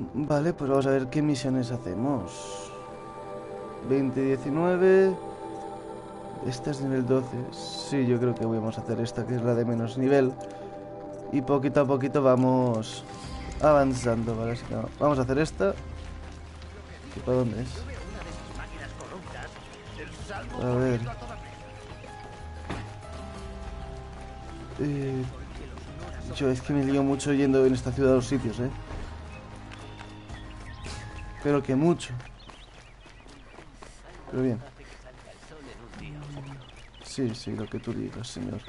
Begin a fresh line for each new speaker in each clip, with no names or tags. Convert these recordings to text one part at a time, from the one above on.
Vale, pues vamos a ver qué misiones hacemos. 20-19. Esta es nivel 12. Sí, yo creo que vamos a hacer esta, que es la de menos nivel. Y poquito a poquito vamos avanzando, ¿vale? Así que vamos a hacer esta. ¿Y para dónde es? A ver. Yo es que me lío mucho yendo en esta ciudad a los sitios, ¿eh? Pero que mucho. Pero bien. Sí, sí, lo que tú digas, señor.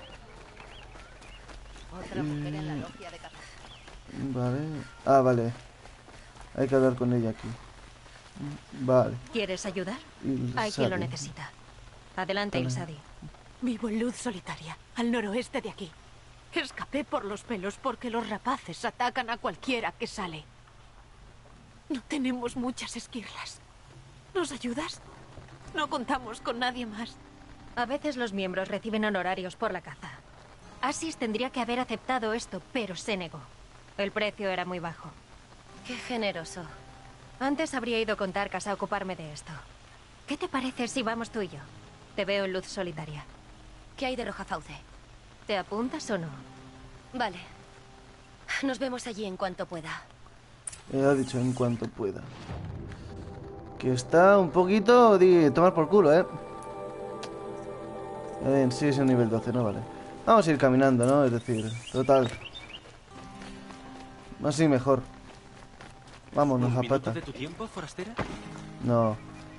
Vale. Ah, vale. Hay que hablar con ella aquí. Vale.
¿Quieres ayudar?
Ilsadi.
Hay quien lo necesita. Adelante,
Vale.
Ilsadi.
Vivo en Luz Solitaria, al noroeste de aquí. Escapé por los pelos porque los rapaces atacan a cualquiera que sale. No tenemos muchas esquirlas. ¿Nos ayudas? No contamos con nadie más.
A veces los miembros reciben honorarios por la caza. Asis tendría que haber aceptado esto, pero se negó. El precio era muy bajo.
Qué generoso.
Antes habría ido con Tarkas a ocuparme de esto. ¿Qué te parece si vamos tú y yo? Te veo en Luz Solitaria.
¿Qué hay de Rojafauce?
¿Te apuntas o no?
Vale. Nos vemos allí en cuanto pueda.
Ha dicho en cuanto pueda. Que está un poquito de tomar por culo, ¿eh? Sí, es un nivel 12, ¿no? Vale. Vamos a ir caminando, ¿no? Es decir, total. Así mejor. Vámonos a pata.
¿De tu tiempo, forastera?
No.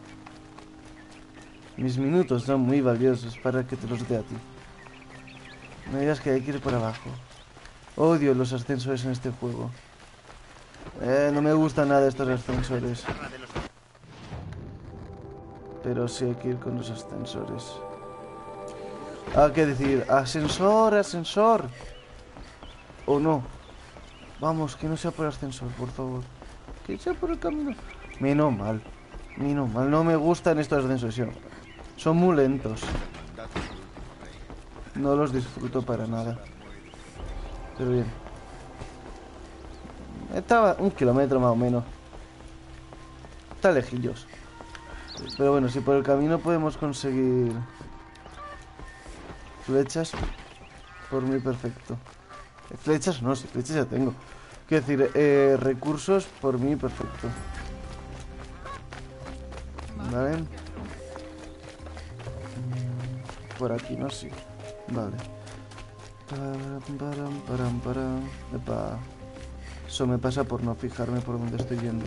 Mis minutos son muy valiosos para que te los dé a ti. No digas que hay que ir por abajo. Odio los ascensores en este juego. No me gustan nada estos ascensores. Pero sí hay que ir con los ascensores. Ah, ¿qué decir? Ascensor, ascensor. ¿O no? Vamos, que no sea por ascensor, por favor. Que sea por el camino. Menos mal. Menos mal. No me gustan estos ascensores. Son muy lentos. No los disfruto para nada. Pero bien. Estaba 1 kilómetro más o menos. Está lejillos. Pero bueno, si por el camino podemos conseguir flechas, por mí perfecto. Flechas no, si flechas ya tengo. Quiero decir, recursos, por mí perfecto. Vale. Por aquí, ¿no? Sí. Vale. Param. Epa. Eso me pasa por no fijarme por dónde estoy yendo.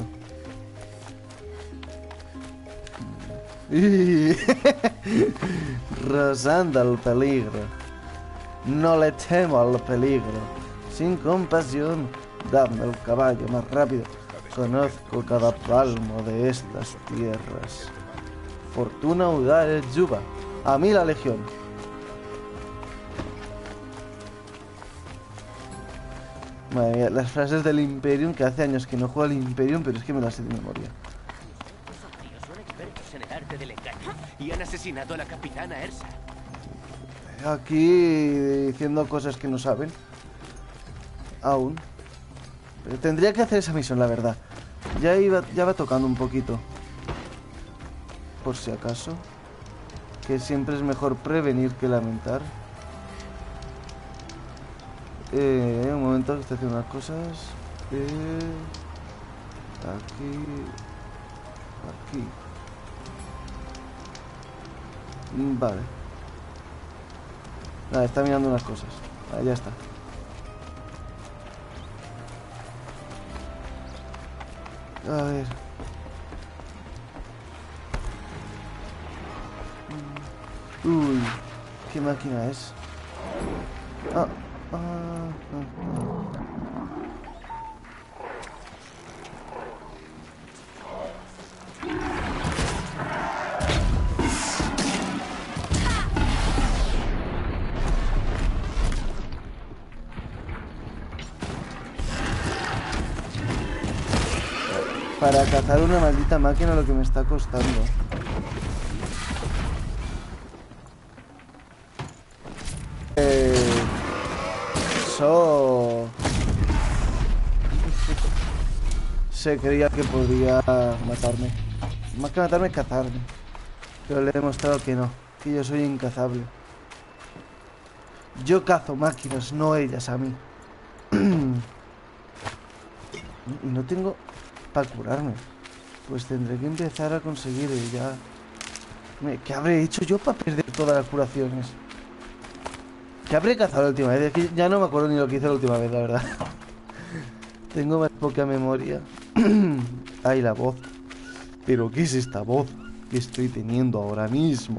Rozando el peligro. No le temo al peligro. Sin compasión, dame el caballo más rápido. Conozco cada palmo de estas tierras. Fortuna udare Juba. A mí la legión. Madre mía, las frases del Imperium, que hace años que no juego al Imperium, pero es que me las sé de memoria.
Esos tíos son expertos en el arte del engaño y han asesinado a la capitana Ersa.
Aquí diciendo cosas que no saben. Aún. Pero tendría que hacer esa misión, la verdad. Ya va tocando un poquito. Por si acaso. Que siempre es mejor prevenir que lamentar. Un momento que estoy haciendo unas cosas. Aquí. Vale. Nada, está mirando unas cosas. Ahí ya está. A ver. Uy, ¿qué máquina es? Ah. Para cazar una maldita máquina lo que me está costando. Eso. se creía que podía matarme. Más que matarme, cazarme. Pero le he demostrado que no, que yo soy incazable. Yo cazo máquinas, no ellas a mí. Y no tengo para curarme. Pues tendré que empezar a conseguir ya. ¿Qué habré hecho yo para perder todas las curaciones? ¿Qué habré cazado la última vez? Es que ya no me acuerdo ni lo que hice la última vez, la verdad. Tengo más poca memoria. Ay, la voz. ¿Pero qué es esta voz que estoy teniendo ahora mismo?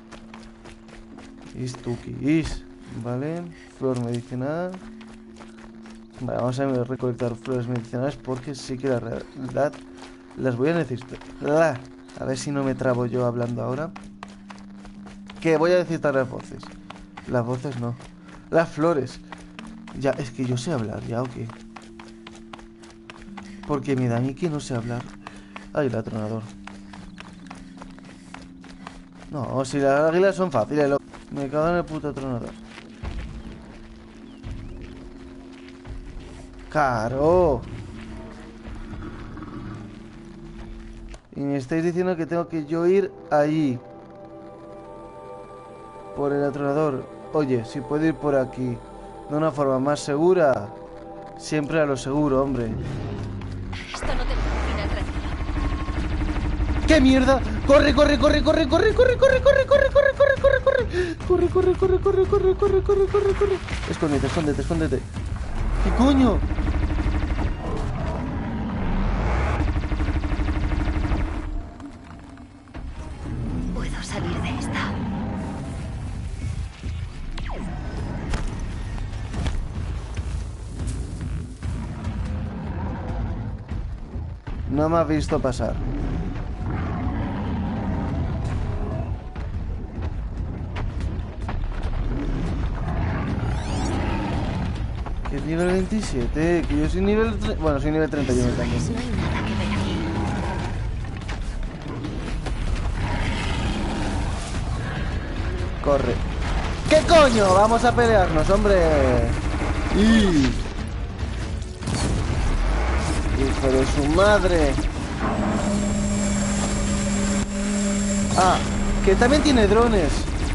¿Esto qué es? Vale, flor medicinal. Vale, vamos a recolectar flores medicinales porque sí que la realidad las voy a necesitar. A ver si no me trabo yo hablando ahora. Que voy a necesitar las voces. Las voces no. Las flores. Ya, es que yo sé hablar, ¿ya o qué? Porque me da a mí que no sé hablar. Ay, el atronador. No, si las águilas son fáciles. Me cago en el puto atronador. ¡Caro! Y me estáis diciendo que tengo que yo ir allí. Por el atronador. Oye, si puedo ir por aquí de una forma más segura. Siempre a lo seguro, hombre.
Esto no tendrá un final tranquilo.
¡Qué mierda! ¡Corre, corre, corre, corre, corre, corre, corre, corre, corre, corre, corre, corre, corre! Corre, corre, corre, corre, corre, corre, corre, corre, corre. Escóndete, escóndete, escóndete. ¿Qué coño?
Puedo salir de esta.
No me has visto pasar. ¿Qué nivel 27? Que yo soy nivel... Bueno, soy nivel 31 también.
No hay nada que ver aquí.
Corre. ¿Qué coño? Vamos a pelearnos, hombre. Hijo de su madre. Ah, que también tiene drones.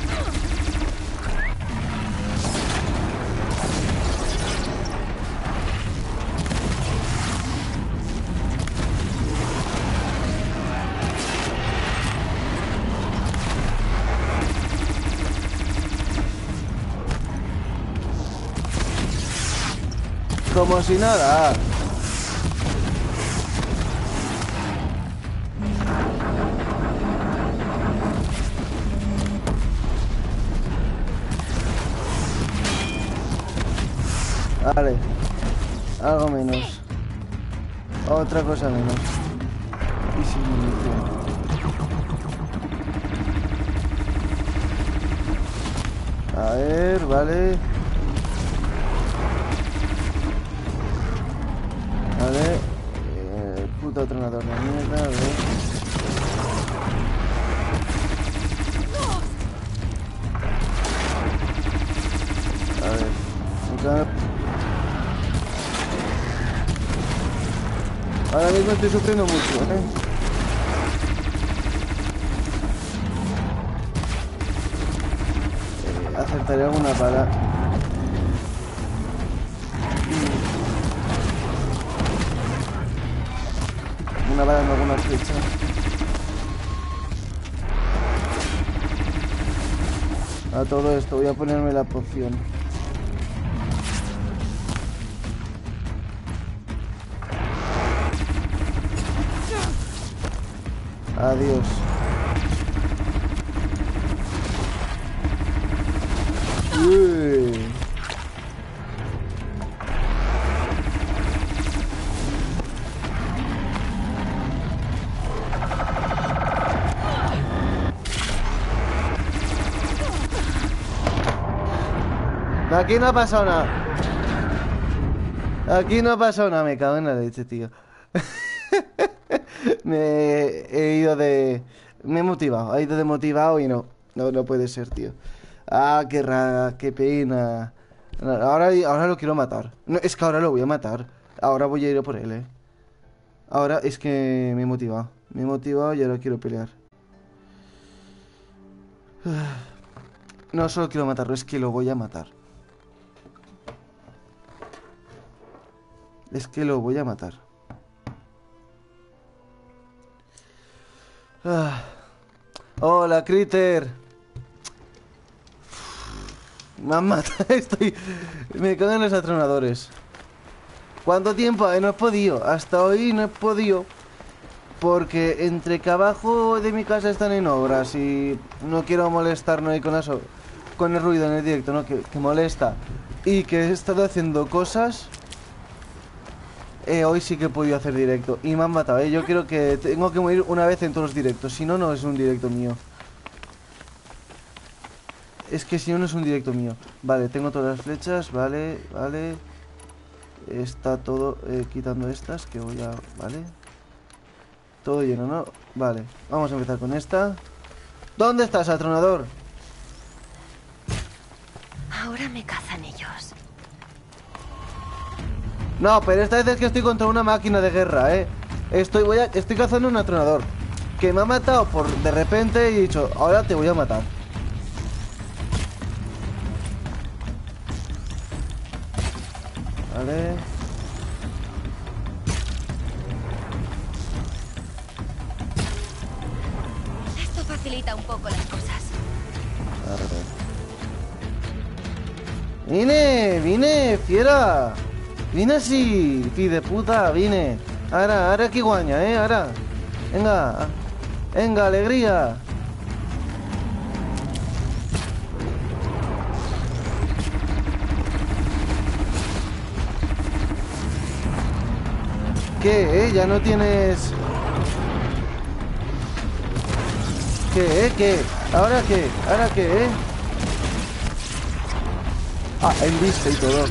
Como si nada. Vale. Algo menos. Otra cosa menos. Y sin munición. A ver, vale. Vale. Puto tronador de mierda, a ver. A ver. Ahora mismo estoy sufriendo mucho, ¿eh? Acertaré alguna bala. Una bala en alguna flecha. A todo esto voy a ponerme la poción. Adiós. Uy. Aquí no ha pasado nada. Aquí no ha pasado nada. Me cago en la leche, tío. Me he ido de... Me he motivado. He ido de motivado y no. No puede ser, tío. Ah, qué rara, qué pena. Ahora lo quiero matar. No, es que ahora lo voy a matar. Ahora voy a ir a por él, Ahora es que me he motivado. Me he motivado y ahora quiero pelear. No solo quiero matarlo, es que lo voy a matar. Es que lo voy a matar. Hola, Critter. Me han matado. Me cago en los atronadores. ¿Cuánto tiempo? No he podido. Hasta hoy no he podido. Porque entre que abajo de mi casa están en obras y no quiero molestarnos ahí con el ruido en el directo, ¿no? Que molesta. Y que he estado haciendo cosas. Hoy sí que he podido hacer directo. Y me han matado, Yo creo que tengo que morir una vez en todos los directos. Si no, no es un directo mío. Es que si no, no es un directo mío. Vale, tengo todas las flechas. Vale. Está todo quitando estas. Que voy a... Vale. Todo lleno, ¿no? Vale, vamos a empezar con esta. ¿Dónde estás, atronador?
Ahora me cazan ellos.
No, pero esta vez es que estoy contra una máquina de guerra, Estoy cazando un atronador que me ha matado de repente y he dicho, ahora te voy a matar. Vale.
Esto facilita un poco las cosas.
Vine, fiera. Vine así, fi de puta, vine. Ahora que guaña, ahora. Venga, alegría. ¿Qué, Ya no tienes... ¿Qué? ¿Ahora qué, Ah, en vista y todo.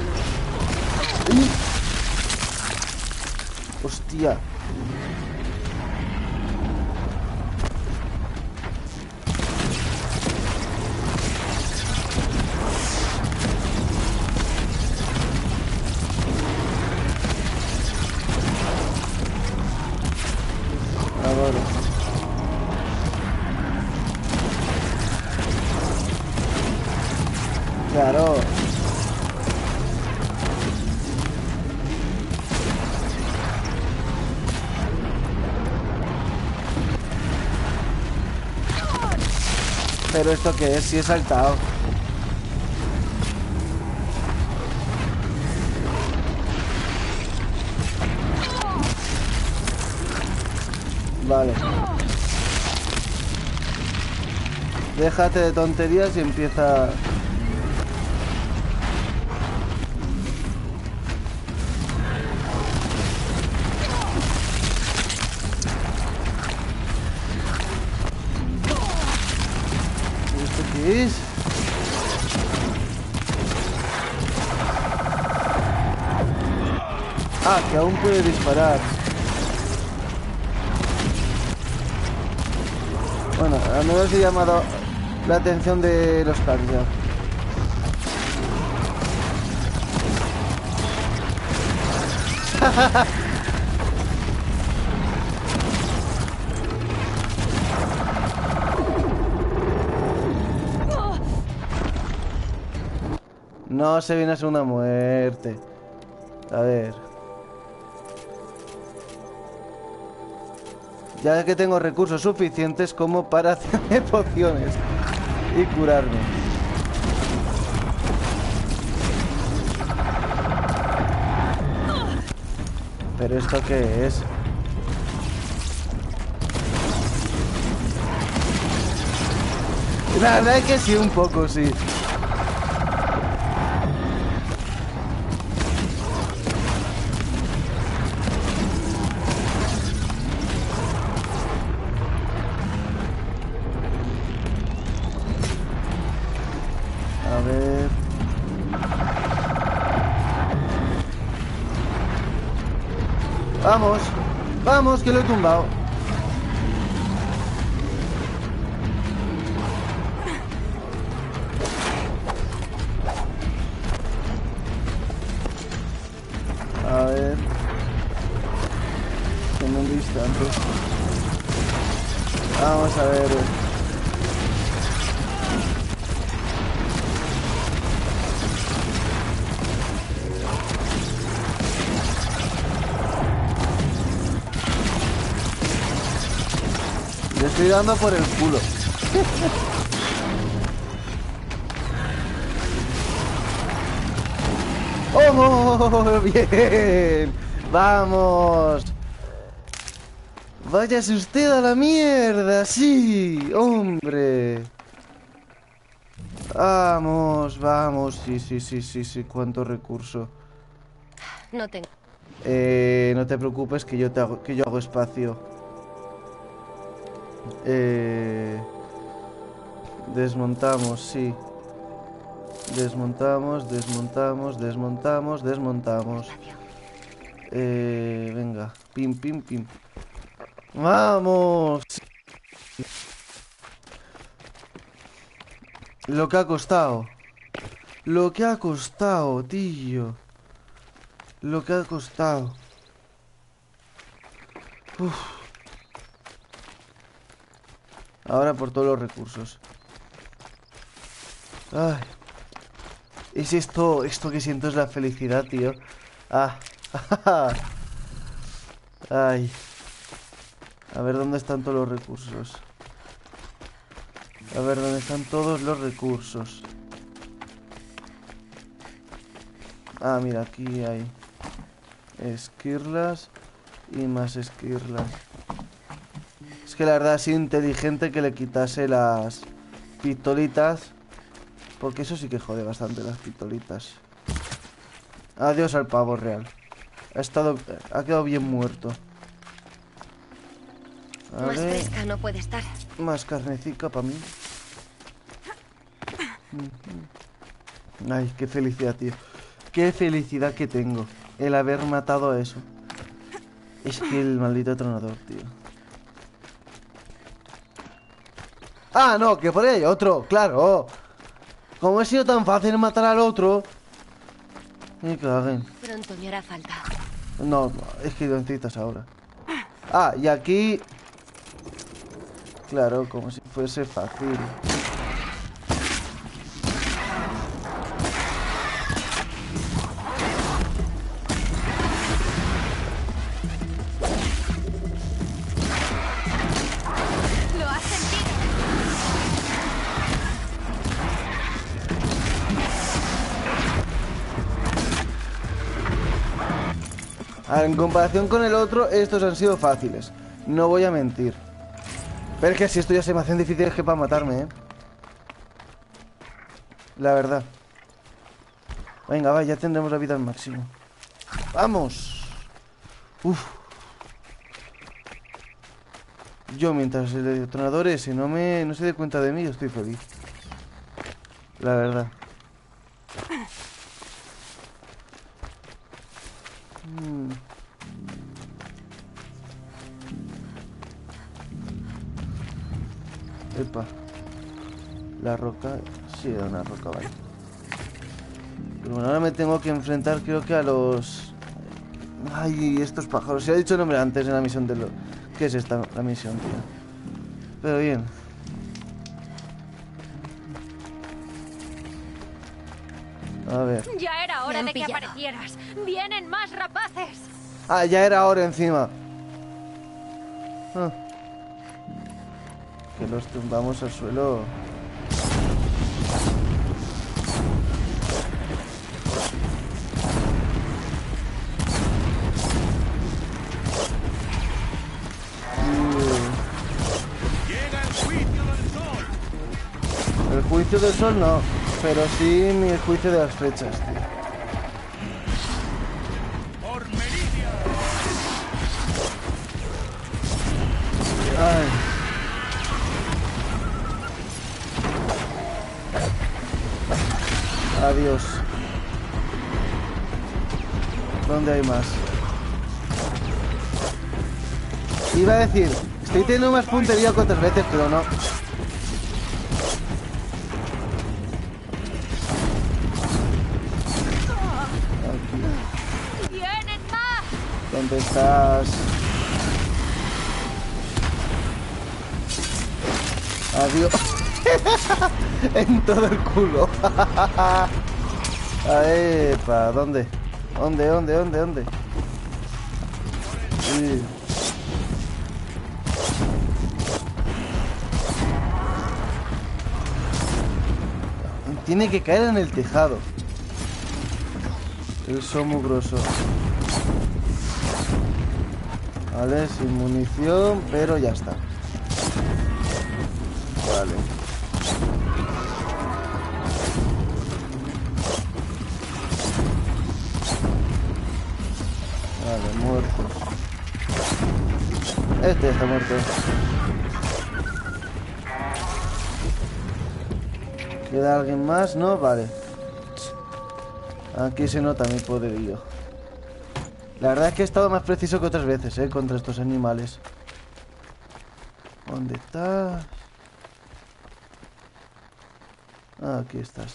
Hostia. Claro. ¿Pero esto qué es? Si he saltado. Vale. Déjate de tonterías y empieza... ¿Qué es? Ah, que aún puede disparar. Bueno, al menos he llamado la atención de los cars ya. No se viene a ser una muerte. A ver. Ya que tengo recursos suficientes como para hacerme pociones y curarme. ¿Pero esto qué es? La verdad es que sí, un poco, sí. A ver... Vamos, vamos, que lo he tumbado. A ver... Que me viste antes. Vamos a ver. Le estoy dando por el culo. ¡Oh! ¡Bien! ¡Vamos! ¡Váyase usted a la mierda! ¡Sí! ¡Hombre! ¡Vamos! ¡Vamos! Sí. ¡Cuánto recurso!
No tengo.
No te preocupes que yo hago espacio. Desmontamos, sí. Desmontamos. Venga. Pim. ¡Vamos! Lo que ha costado. Lo que ha costado, tío. Lo que ha costado. Uf. Ahora por todos los recursos. Ay. Es esto que siento es la felicidad, tío. Ah. Ay. A ver dónde están todos los recursos. A ver dónde están todos los recursos. Ah, mira, aquí hay esquirlas y más esquirlas. Es que la verdad ha sido inteligente que le quitase las pistolitas, porque eso sí que jode bastante las pistolitas. Adiós al pavo real. Ha quedado bien muerto.
Más fresca no puede estar.
Más carnecica para mí. Ay, qué felicidad, tío. Qué felicidad que tengo el haber matado a eso. Es que el maldito tronador, tío. Ah, no, que por ahí hay otro, claro. Como he sido tan fácil matar al otro. Me caguen.
Pronto me hará falta.
No, es que lo necesitas ahora. Ah, y aquí... Claro, como si fuese fácil.
Lo has sentido.
En comparación con el otro, estos han sido fáciles. No voy a mentir. Pero es que si esto ya se me hacen difíciles que para matarme, La verdad. Venga, va, ya tendremos la vida al máximo. ¡Vamos! Uf. Yo, mientras el detonador ese no se dé cuenta de mí, yo estoy feliz. La verdad. Epa. La roca. Sí, era una roca, vale. Pero bueno, ahora me tengo que enfrentar, creo que a los... Ay, estos pájaros. Se ha dicho el nombre antes en la misión de lo... ¿Qué es esta? La misión, tío. Pero bien. A ver.
Ya era
Me
hora
han
de que
pillado.
aparecieras. ¡Vienen más rapaces!
Ah, ya era hora encima. Ah. Que los tumbamos al suelo.
Llega el juicio del sol.
El juicio del sol no, pero sí mi juicio de las flechas, tío.
Por Meridia.
Ay. Adiós. ¿Dónde hay más? Iba a decir, estoy teniendo más puntería que otras veces, pero no.
¡Vienen más!
¿Dónde estás? Adiós. En todo el culo. Epa, ¿dónde? ¿Dónde? Sí. Tiene que caer en el tejado. Eso muy grosso. Vale, sin munición, pero ya está. Vale. Vale, muertos. Este está muerto. ¿Queda alguien más? No, vale. Aquí se nota mi poderío. La verdad es que he estado más preciso que otras veces, contra estos animales. ¿Dónde estás? Aquí estás.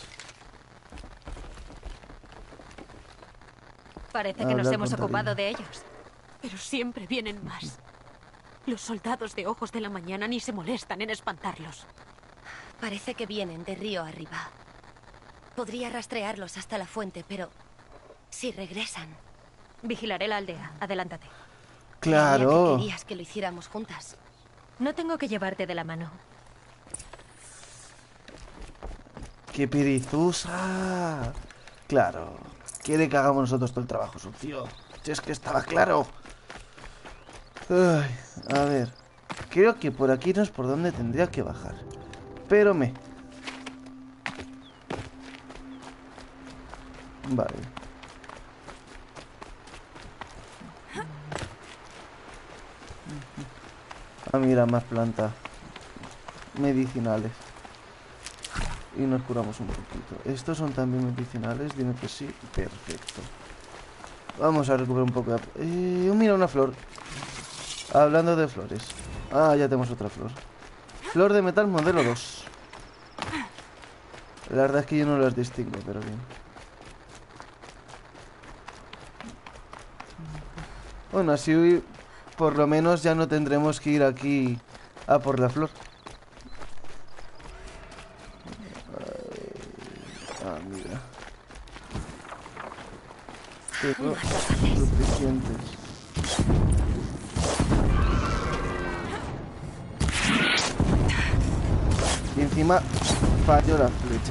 Parece que nos
Hablar
hemos
con
ocupado
Tarina.
de ellos.
Pero siempre vienen más. Los soldados de ojos de la mañana ni se molestan en espantarlos.
Parece que vienen de río arriba. Podría rastrearlos hasta la fuente, pero... si regresan...
Vigilaré la aldea. Adelántate.
Creía
Claro.
que querías que lo hiciéramos juntas.
No tengo que llevarte de la mano.
¡Qué perezosa! Claro. Quiere que hagamos nosotros todo el trabajo, sucio. Si es que estaba claro. Ay, a ver. Creo que por aquí no es por donde tendría que bajar. Pero Vale. Ah, mira, más plantas medicinales. Y nos curamos un poquito. ¿Estos son también medicinales? Dime que sí. Perfecto. Vamos a recuperar un poco de... mira, una flor. Hablando de flores. Ah, ya tenemos otra flor. Flor de metal modelo 2. La verdad es que yo no las distingo, pero bien. Bueno, así por lo menos ya no tendremos que ir aquí a por la flor. Ah, mira. Tengo suficientes. Y encima falló la flecha.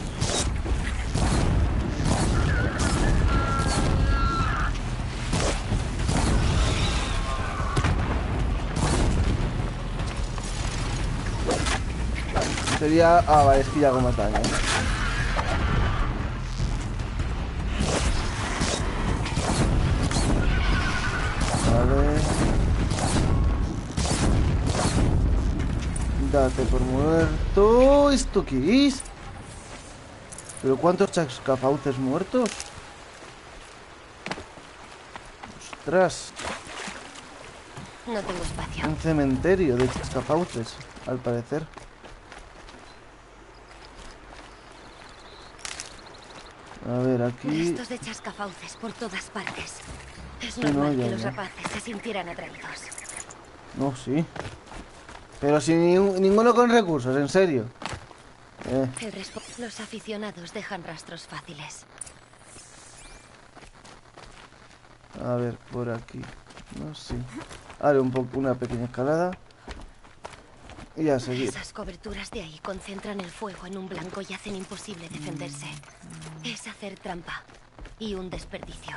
Sería... Ah, vale, es que ya hago más daño. Vale. Date por muerto. ¿Esto qué es? ¿Pero cuántos chascafauces muertos? Ostras.
No tengo espacio.
Un cementerio de chascafauces, al parecer. A ver, aquí...
Restos de chascafauces por todas partes. Es
Sí,
normal
no, ya,
que los
ya.
rapaces se sintieran atraídos.
No, sí. Pero sin ninguno con recursos, en serio.
Los aficionados dejan rastros fáciles.
A ver, por aquí. No, sí. Haré una pequeña escalada. Y a seguir.
Esas coberturas de ahí concentran el fuego en un blanco y hacen imposible defenderse. Es hacer trampa. Y un desperdicio.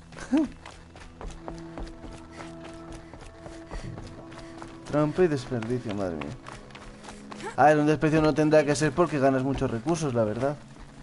Trampa y desperdicio, madre mía. A ver, un desperdicio no tendrá que ser porque ganas muchos recursos, la verdad.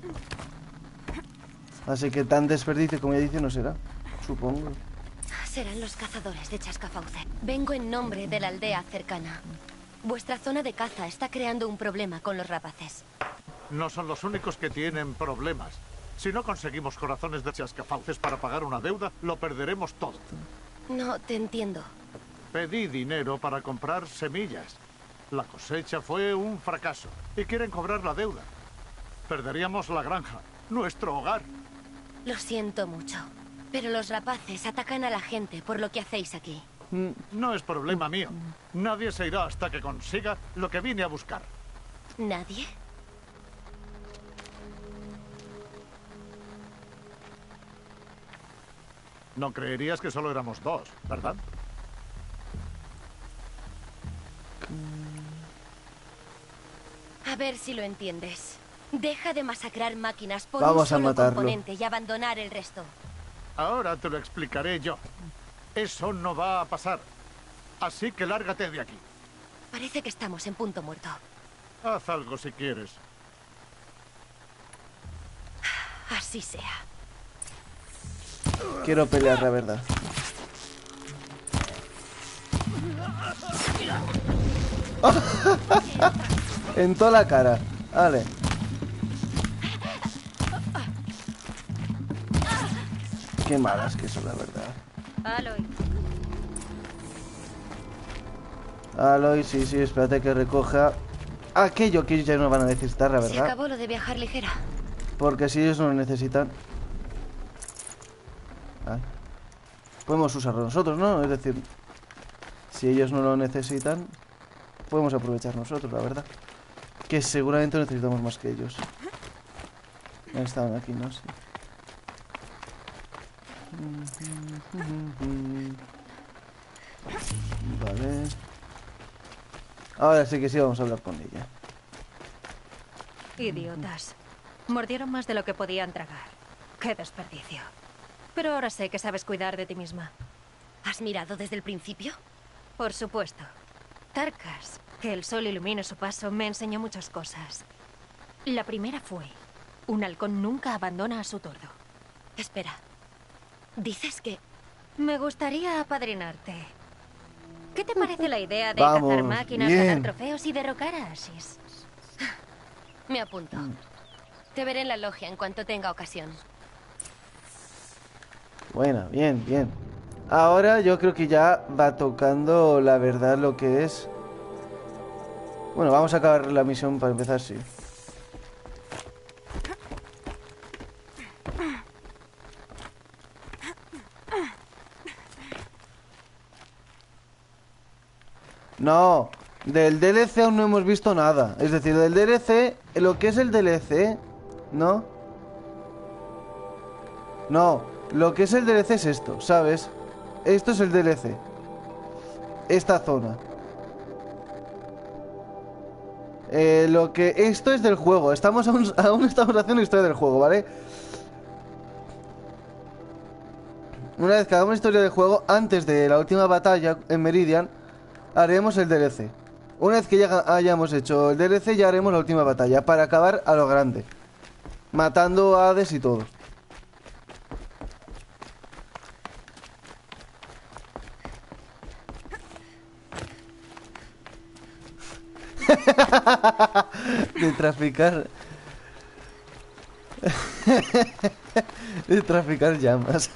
Así que tan desperdicio como ya dice no será, supongo.
Serán los cazadores de chascafauce. Vengo en nombre de la aldea cercana. Vuestra zona de caza está creando un problema con los rapaces.
No son los únicos que tienen problemas. Si no conseguimos corazones de chascafauces para pagar una deuda, lo perderemos todo.
No te entiendo.
Pedí dinero para comprar semillas. La cosecha fue un fracaso y quieren cobrar la deuda. Perderíamos la granja, nuestro hogar.
Lo siento mucho, pero los rapaces atacan a la gente por lo que hacéis aquí.
No es problema mío. Nadie se irá hasta que consiga lo que vine a buscar.
¿Nadie?
No creerías que solo éramos dos, ¿verdad?
A ver si lo entiendes. Deja de masacrar máquinas por
Vamos
un
a
solo
matarlo.
componente y abandonar el resto.
Ahora te lo explicaré yo. Eso no va a pasar. Así que lárgate de aquí.
Parece que estamos en punto muerto.
Haz algo si quieres.
Así sea.
Quiero pelear, la verdad. En toda la cara. Vale. Qué malas que son, la verdad.
Aloy.
Aloy, sí, espérate que recoja aquello que ellos ya no van a necesitar, la
Se
verdad.
acabó lo de viajar ligera.
Porque si ellos no lo necesitan... Ay. Podemos usarlo nosotros, ¿no? Es decir, si ellos no lo necesitan, podemos aprovechar nosotros, la verdad. Que seguramente necesitamos más que ellos. Estaban aquí, ¿no? Sí. Vale. Ahora sí que sí vamos a hablar con ella.
Idiotas. Mordieron más de lo que podían tragar. Qué desperdicio. Pero ahora sé que sabes cuidar de ti misma.
¿Has mirado desde el principio?
Por supuesto. Tarkas, que el sol ilumine su paso, me enseñó muchas cosas. La primera fue: un halcón nunca abandona a su tordo.
Espera. ¿Dices que...?
Me gustaría apadrinarte. ¿Qué te parece la idea de
Vamos,
cazar máquinas,
bien.
ganar trofeos y derrocar a Asis?
Me apunto. Te veré en la logia en cuanto tenga ocasión.
Bueno, bien, bien. Ahora yo creo que ya va tocando la verdad lo que es. Bueno, vamos a acabar la misión para empezar, sí. No, del DLC aún no hemos visto nada. Es decir, del DLC, lo que es el DLC, ¿no? No, lo que es el DLC es esto, ¿sabes? Esto es el DLC. Esta zona. Esto es del juego. Aún estamos haciendo historia del juego, ¿vale? Una vez que hagamos historia del juego, antes de la última batalla en Meridian, haremos el DLC. Una vez que ya hayamos hecho el DLC, ya haremos la última batalla para acabar a lo grande, matando a Hades y todo. De traficar. De traficar llamas.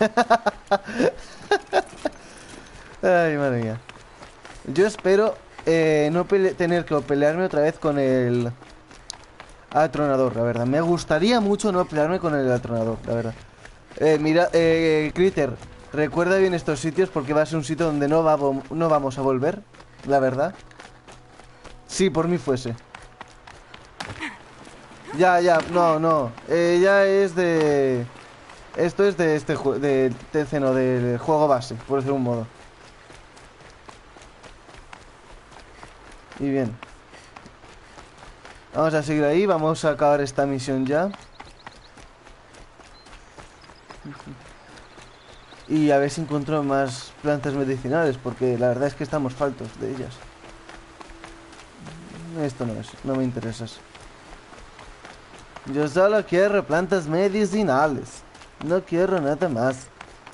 Ay, madre mía. Yo espero no tener que pelearme otra vez con el atronador, la verdad. Me gustaría mucho no pelearme con el atronador, la verdad. Mira, Critter, recuerda bien estos sitios porque va a ser un sitio donde no vamos a volver, la verdad. Sí, por mí fuese. Ya, no. Ya es de... Esto es de este juego, de Tenceno, del juego base, por decir un modo. Y bien. Vamos a seguir ahí, vamos a acabar esta misión ya. Y a ver si encuentro más plantas medicinales, porque la verdad es que estamos faltos de ellas. Esto no me interesas. Yo solo quiero plantas medicinales. No quiero nada más.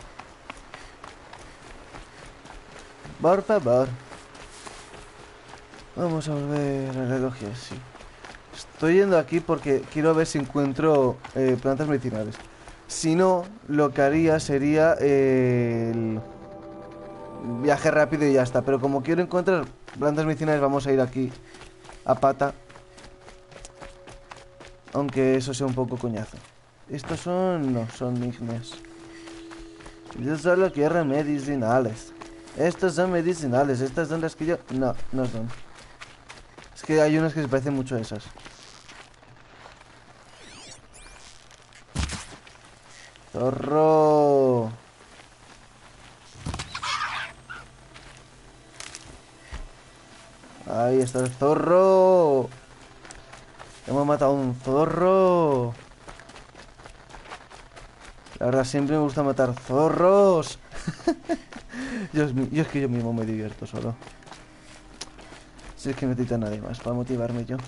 Por favor. Vamos a volver a la logia, sí. Estoy yendo aquí porque quiero ver si encuentro plantas medicinales. Si no, lo que haría sería el viaje rápido y ya está. Pero como quiero encontrar plantas medicinales, vamos a ir aquí a pata. Aunque eso sea un poco coñazo. Estos son... no, son ígneas. Yo solo quiero medicinales. Estos son medicinales, estas son las que yo... No, no son. Es que hay unas que se parecen mucho a esas. ¡Zorro! Ahí está el zorro. Hemos matado a un zorro. La verdad, siempre me gusta matar zorros. Yo es que yo mismo me divierto solo. Si es que no necesito a nadie más para motivarme yo.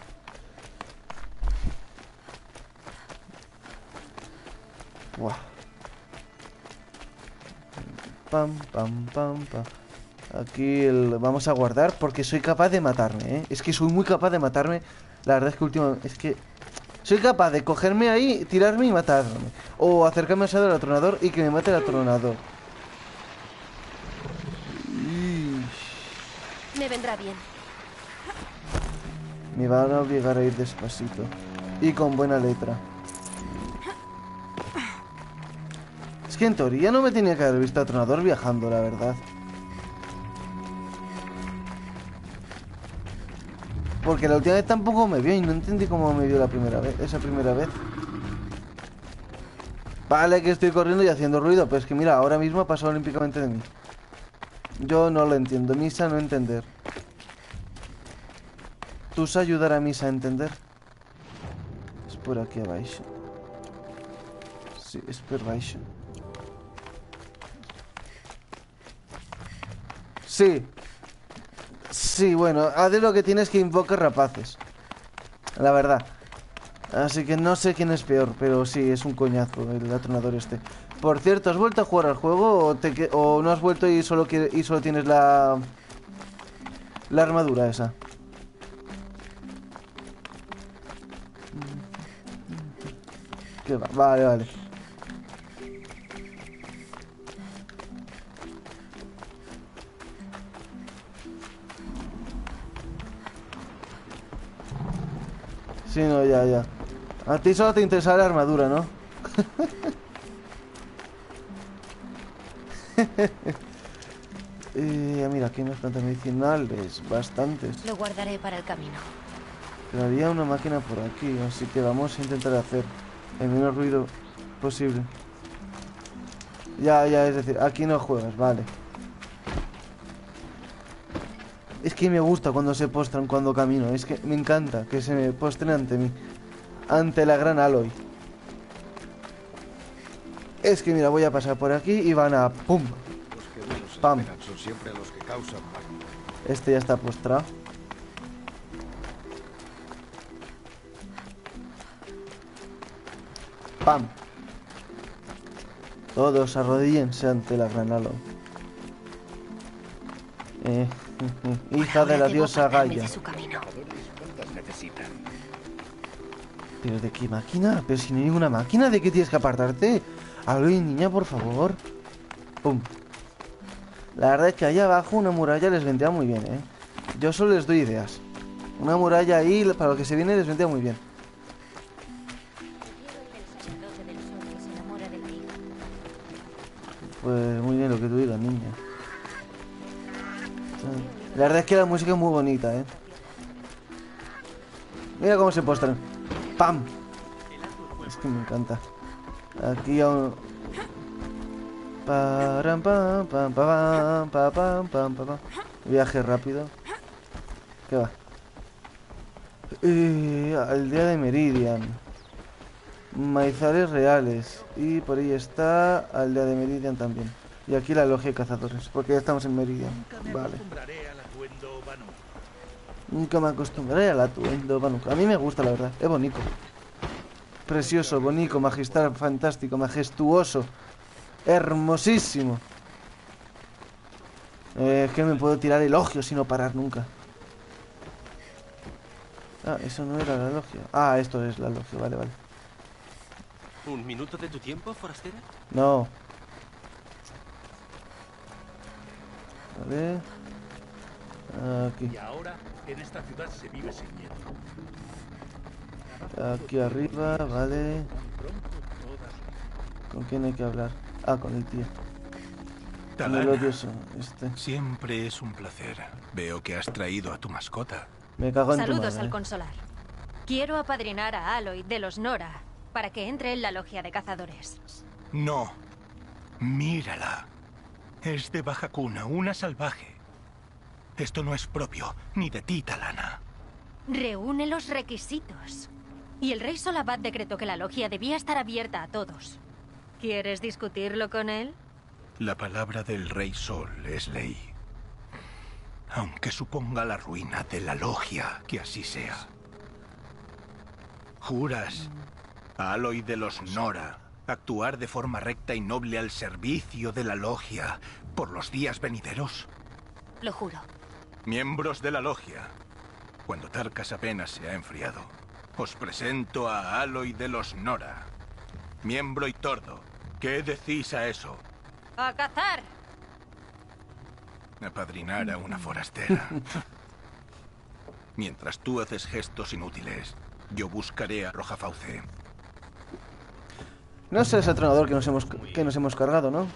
Buah. Pam, pam, pam, pam. Aquí vamos a guardar porque soy capaz de matarme, ¿eh? Es que soy muy capaz de matarme. La verdad es que últimamente... Es que... Soy capaz de cogerme ahí, tirarme y matarme. O acercarme al atronador y que me mate el atronador.
Me vendrá bien.
Me van a obligar a ir despacito. Y con buena letra. Es que en teoría no me tenía que haber visto atronador viajando, la verdad. Porque la última vez tampoco me vio y no entendí cómo me vio la primera vez, esa primera vez. Vale que estoy corriendo y haciendo ruido, pero es que mira, ahora mismo ha pasado olímpicamente de mí. Yo no lo entiendo, Misa no entender. ¿Tú sabes ayudar a Misa a entender? Es por aquí abajo. Sí, es por abajo. Sí. Sí, bueno, haz de lo que tienes que invocar rapaces. La verdad. Así que no sé quién es peor, pero sí, es un coñazo el atronador este. Por cierto, ¿has vuelto a jugar al juego o no has vuelto y solo tienes la armadura esa? ¿Qué va? Vale, vale. Sí, no, ya, ya. A ti solo te interesa la armadura, ¿no? Mira, aquí hay unas plantas medicinales, bastantes.
Lo guardaré para el camino.
Pero había una máquina por aquí, así que vamos a intentar hacer el menor ruido posible. Ya, es decir, aquí no juegas, vale. Es que me gusta cuando se postran cuando camino. Es que me encanta que se me postren ante mí. Ante la gran Aloy. Es que mira, voy a pasar por aquí y van a... ¡Pum! ¡Pam!
Son siempre los que causan mal.
Este ya está postrado. ¡Pam! Todos arrodíllense ante la gran Aloy. Hija de la diosa Gaia.
¿Cuántas necesitan?
¿Pero de qué máquina? Pero si no hay ninguna máquina, ¿de qué tienes que apartarte? Aloy, niña, por favor. Pum. La verdad es que allá abajo una muralla les vendría muy bien, ¿eh? Yo solo les doy ideas. Una muralla ahí, para lo que se viene, les vendría muy bien. Pues muy bien lo que tú digas, niña. La verdad es que la música es muy bonita, ¿eh? Mira cómo se postran. ¡Pam! Es que me encanta. Aquí aún... Param, pam, pam, pam, pam, pam, pam, pam. Viaje rápido. ¿Qué va? Aldea de Meridian. Maizales reales. Y por ahí está Aldea de Meridian también. Y aquí la logia de cazadores, porque ya estamos en Meridian. Vale. Nunca me acostumbraré al atuendo Banuk. A mí me gusta, la verdad. Es bonito. Precioso, bonito, magistral, fantástico, majestuoso. Hermosísimo. Es que me puedo tirar elogios y no parar nunca. Ah, eso no era la logia. Ah, esto es la logia, vale, vale.
¿Un minuto de tu tiempo, forastera?
No. Vale. Aquí.
Y ahora, en esta ciudad se vive sin miedo.
Aquí arriba, vale. ¿Con quién hay que hablar? Ah, con el tío.
Talana,
melodioso este.
siempre es un placer. Veo que has traído a tu mascota.
Me cago en tu
Saludos
madre.
al consolar. Quiero apadrinar a Aloy de los Nora para que entre en la logia de cazadores.
No. Mírala. Es de baja cuna, una salvaje. Esto no es propio, ni de ti, Talana.
Reúne los requisitos. Y el rey Solabad decretó que la logia debía estar abierta a todos. ¿Quieres discutirlo con él?
La palabra del Rey Sol es ley. Aunque suponga la ruina de la logia, que así sea. ¿Juras, Aloy de los Nora, actuar de forma recta y noble al servicio de la logia por los días venideros?
Lo juro.
Miembros de la logia, cuando Tarkas apenas se ha enfriado, os presento a Aloy de los Nora, miembro y tordo. ¿Qué decís a eso?
¡A cazar!
Apadrinar a una forastera. Mientras tú haces gestos inútiles, yo buscaré a Rojafauce.
No es ese tronador que nos hemos cargado, ¿no?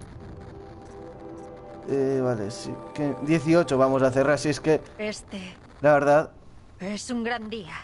Vale, sí. Que 18 vamos a cerrar, si es que...
Este
La verdad...
es un gran día.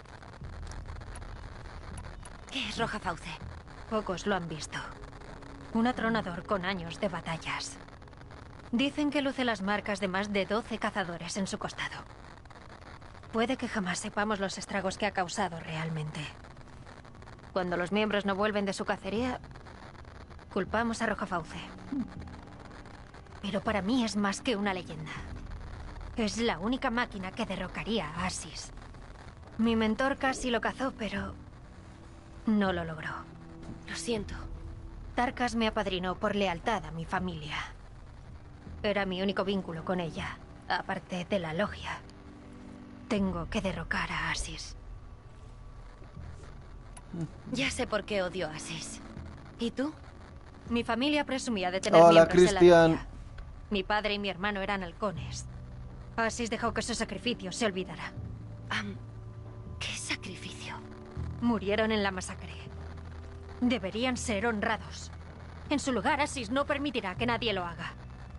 ¿Qué es Rojafauce?
Pocos lo han visto. Un atronador con años de batallas. Dicen que luce las marcas de más de 12 cazadores en su costado. Puede que jamás sepamos los estragos que ha causado realmente. Cuando los miembros no vuelven de su cacería, culpamos a Rojafauce. Pero para mí es más que una leyenda. Es la única máquina que derrocaría a Asis. Mi mentor casi lo cazó, pero no lo logró.
Lo siento.
Tarkas me apadrinó por lealtad a mi familia. Era mi único vínculo con ella, aparte de la logia. Tengo que derrocar a Asis.
Ya sé por qué odio a Asis. ¿Y tú?
Mi familia presumía de tener
Hola,
miembros en la
Cristian.
logia. Mi padre y mi hermano eran halcones. Asis dejó que su sacrificio se olvidara.
¿Qué sacrificio?
Murieron en la masacre. Deberían ser honrados. En su lugar, Asis no permitirá que nadie lo haga.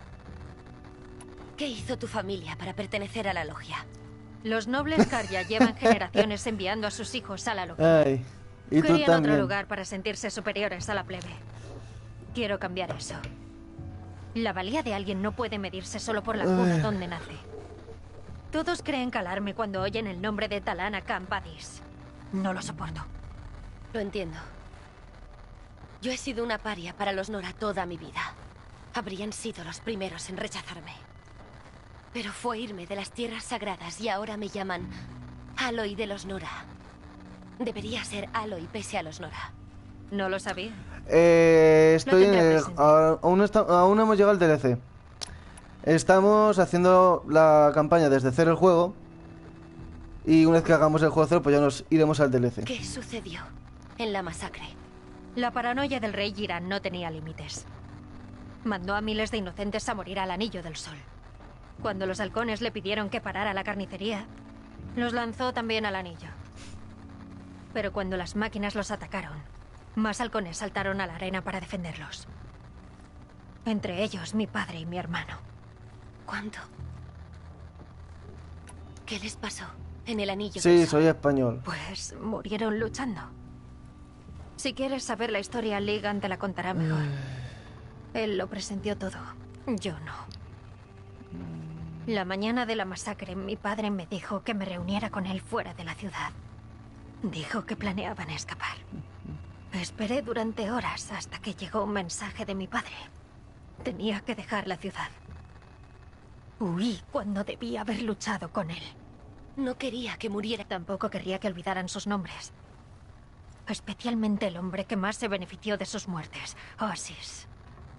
¿Qué hizo tu familia para pertenecer a la logia?
Los nobles Karya llevan generaciones enviando a sus hijos a la logia.
Ay, y tú
Querían otro
también.
lugar para sentirse superiores a la plebe. Quiero cambiar eso. La valía de alguien no puede medirse solo por la cuna donde nace. Todos creen calarme cuando oyen el nombre de Talana Campadis. No lo soporto.
Lo entiendo. Yo he sido una paria para los Nora toda mi vida. Habrían sido los primeros en rechazarme. Pero fue irme de las tierras sagradas y ahora me llaman Aloy de los Nora. Debería ser Aloy pese a los Nora.
No lo sabía.
Estoy en
tendré
el...
presente.
Aún no hemos llegado al DLC. Estamos haciendo la campaña desde cero el juego. Y una vez que hagamos el juego cero, pues ya nos iremos al DLC.
¿Qué sucedió en la masacre?
La paranoia del rey Giran no tenía límites. Mandó a miles de inocentes a morir al Anillo del Sol. Cuando los halcones le pidieron que parara la carnicería, los lanzó también al anillo. Pero cuando las máquinas los atacaron, más halcones saltaron a la arena para defenderlos. Entre ellos, mi padre y mi hermano.
¿Cuándo? ¿Qué les pasó en el Anillo
Sí,
del Sol?
soy español.
Pues murieron luchando. Si quieres saber la historia, Ligan te la contará mejor. Él lo presenció todo. Yo no. La mañana de la masacre, mi padre me dijo que me reuniera con él fuera de la ciudad. Dijo que planeaban escapar. Esperé durante horas hasta que llegó un mensaje de mi padre. Tenía que dejar la ciudad. Huí cuando debía haber luchado con él.
No quería que muriera.
Tampoco querría que olvidaran sus nombres. Especialmente el hombre que más se benefició de sus muertes, Oasis.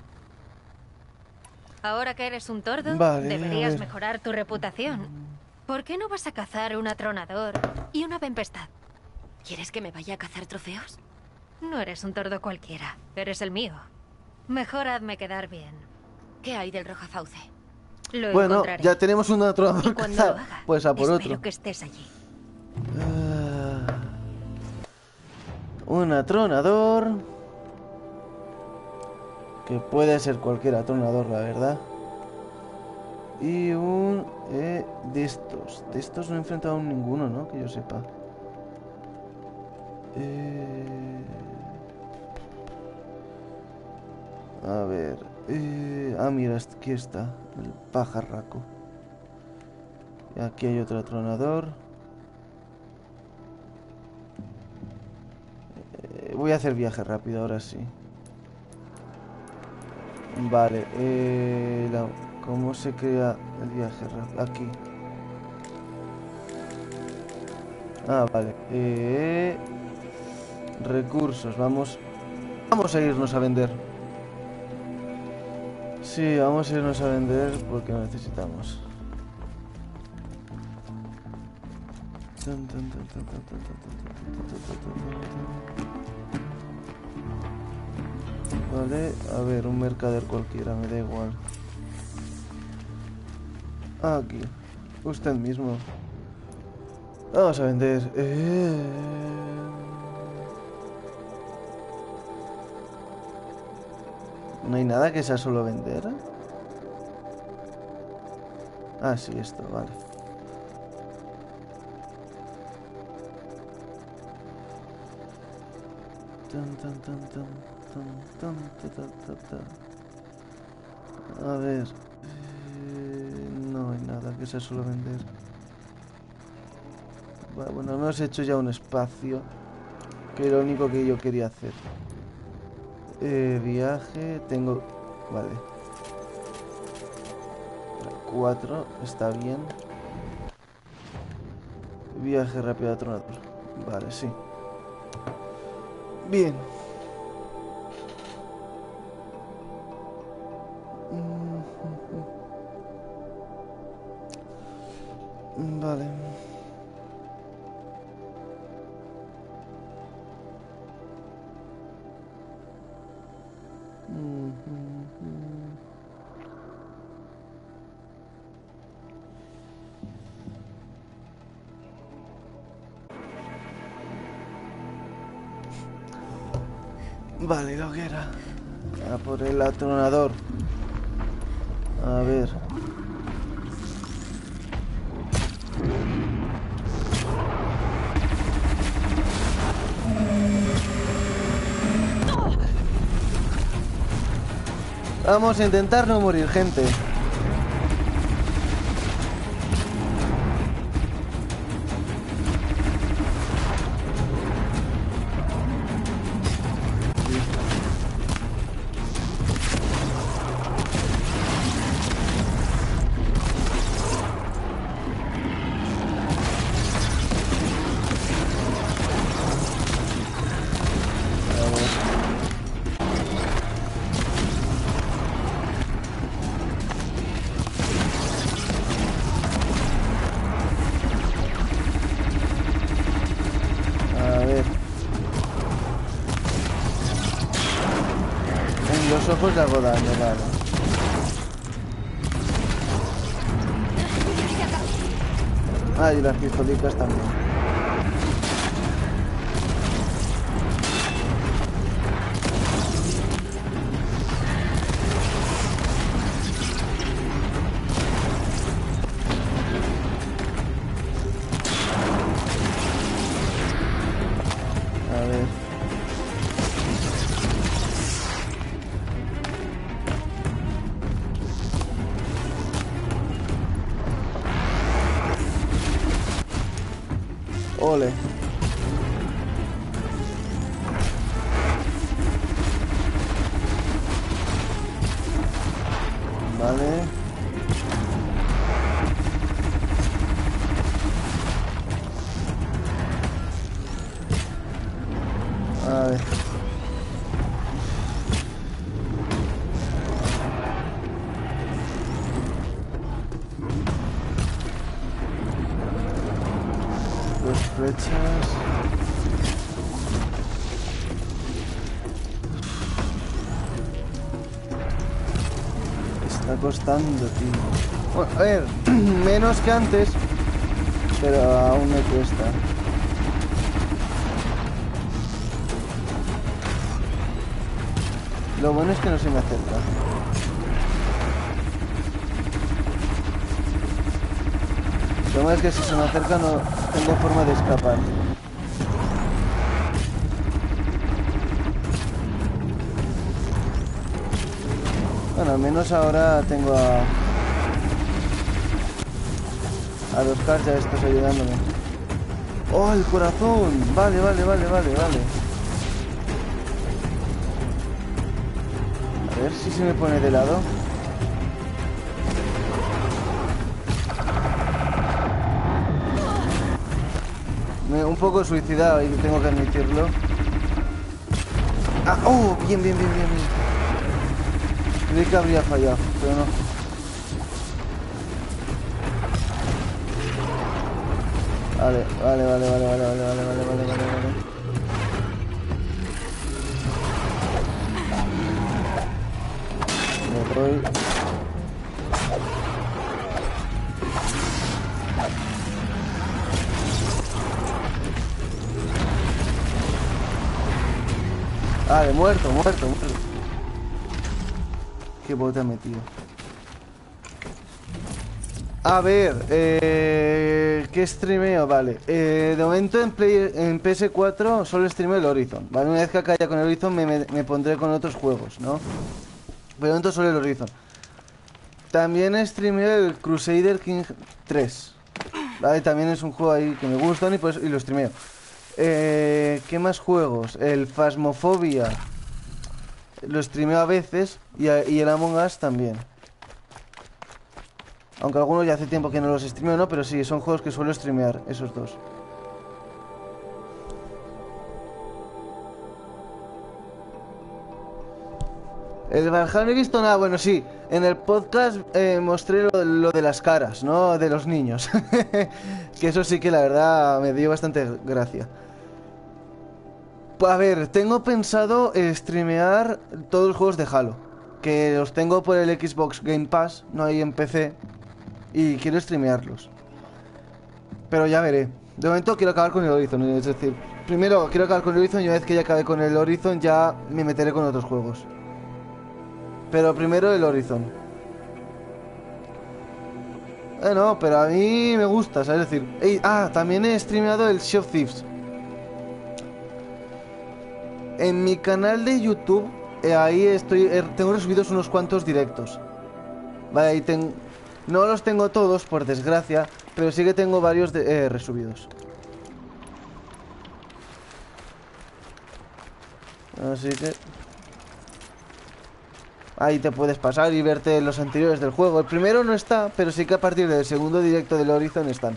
Ahora que eres un tordo,
Vale, a
deberías
ver.
mejorar tu reputación. ¿Por qué no vas a cazar un atronador y una tempestad?
¿Quieres que me vaya a cazar trofeos?
No eres un tordo cualquiera, eres el mío. Mejor hazme quedar bien.
¿Qué hay del Rojafauce?
Lo
Bueno,
encontraré.
ya tenemos un
Y
atronador.
cuando lo haga,
Pues a por
espero
otro.
que estés allí.
Un atronador. Que puede ser cualquier atronador, la verdad. Y un... de estos. De estos no he enfrentado a ninguno, ¿no? Que yo sepa. A ver... mira, aquí está. El pajarraco. Y aquí hay otro atronador. Voy a hacer viaje rápido, ahora sí. Vale, ¿cómo se crea el viaje rápido? Aquí. Vale. Recursos, vamos a irnos a vender. Sí, vamos a irnos a vender porque lo necesitamos. Vale, a ver, un mercader cualquiera, me da igual. Aquí, usted mismo. Vamos a vender. ¿No hay nada que sea solo vender? Sí, esto, vale. A ver, no hay nada que sea solo vender. Bueno, hemos hecho ya un espacio, que es lo único que yo quería hacer. Viaje, tengo... Vale. 4, está bien. Viaje rápido a atronador. Vale, sí. Bien. Vale. Vale, lo que era. A por el atronador. A ver. Vamos a intentar no morir, gente. Los ojos le hago daño, vale. Y las pistolitas también. A ver. Ole. Vale. A ver. Dos flechas. Está costando, tío. Bueno, a ver, menos que antes, pero aún me cuesta. Lo bueno es que no se me acerca. Lo malo es que si se me acerca no tengo forma de escapar. Bueno, al menos ahora tengo a los carjas estos ayudándome. ¡Oh, el corazón! Vale. A ver si se me pone de lado. Un poco suicidado y tengo que admitirlo. Ah, ¡oh! Bien. Creí que habría fallado, pero no. Vale. Me voy. Vale, muerto. Qué bota metido. A ver, ¿qué streameo? Vale, de momento en PS4 solo streameo el Horizon. Vale, una vez que acabe con el Horizon me pondré con otros juegos, ¿no? Pero de momento solo el Horizon. También streameo el Crusader King 3. Vale, también es un juego ahí que me gustan y lo streameo. ¿Qué más juegos? El Phasmophobia lo streameo a veces y el Among Us también. Aunque algunos ya hace tiempo que no los streameo, ¿no? Pero sí, son juegos que suelo streamear, esos dos. El Valhalla no he visto nada, bueno, sí. En el podcast mostré lo de las caras, ¿no? De los niños. Que eso sí que la verdad me dio bastante gracia. A ver, tengo pensado streamear todos los juegos de Halo. Que los tengo por el Xbox Game Pass, no hay en PC. Y quiero streamearlos. Pero ya veré. De momento quiero acabar con el Horizon. Es decir, primero quiero acabar con el Horizon y una vez que ya acabe con el Horizon ya me meteré con otros juegos. Pero primero el Horizon. No, pero a mí me gusta, ¿sabes? Es decir, también he streameado el Sea of Thieves. En mi canal de YouTube, ahí tengo resubidos unos cuantos directos. Vale, ahí no los tengo todos, por desgracia, pero sí que tengo varios resubidos. Así que ahí te puedes pasar y verte los anteriores del juego. El primero no está, pero sí que a partir del segundo directo del Horizon están.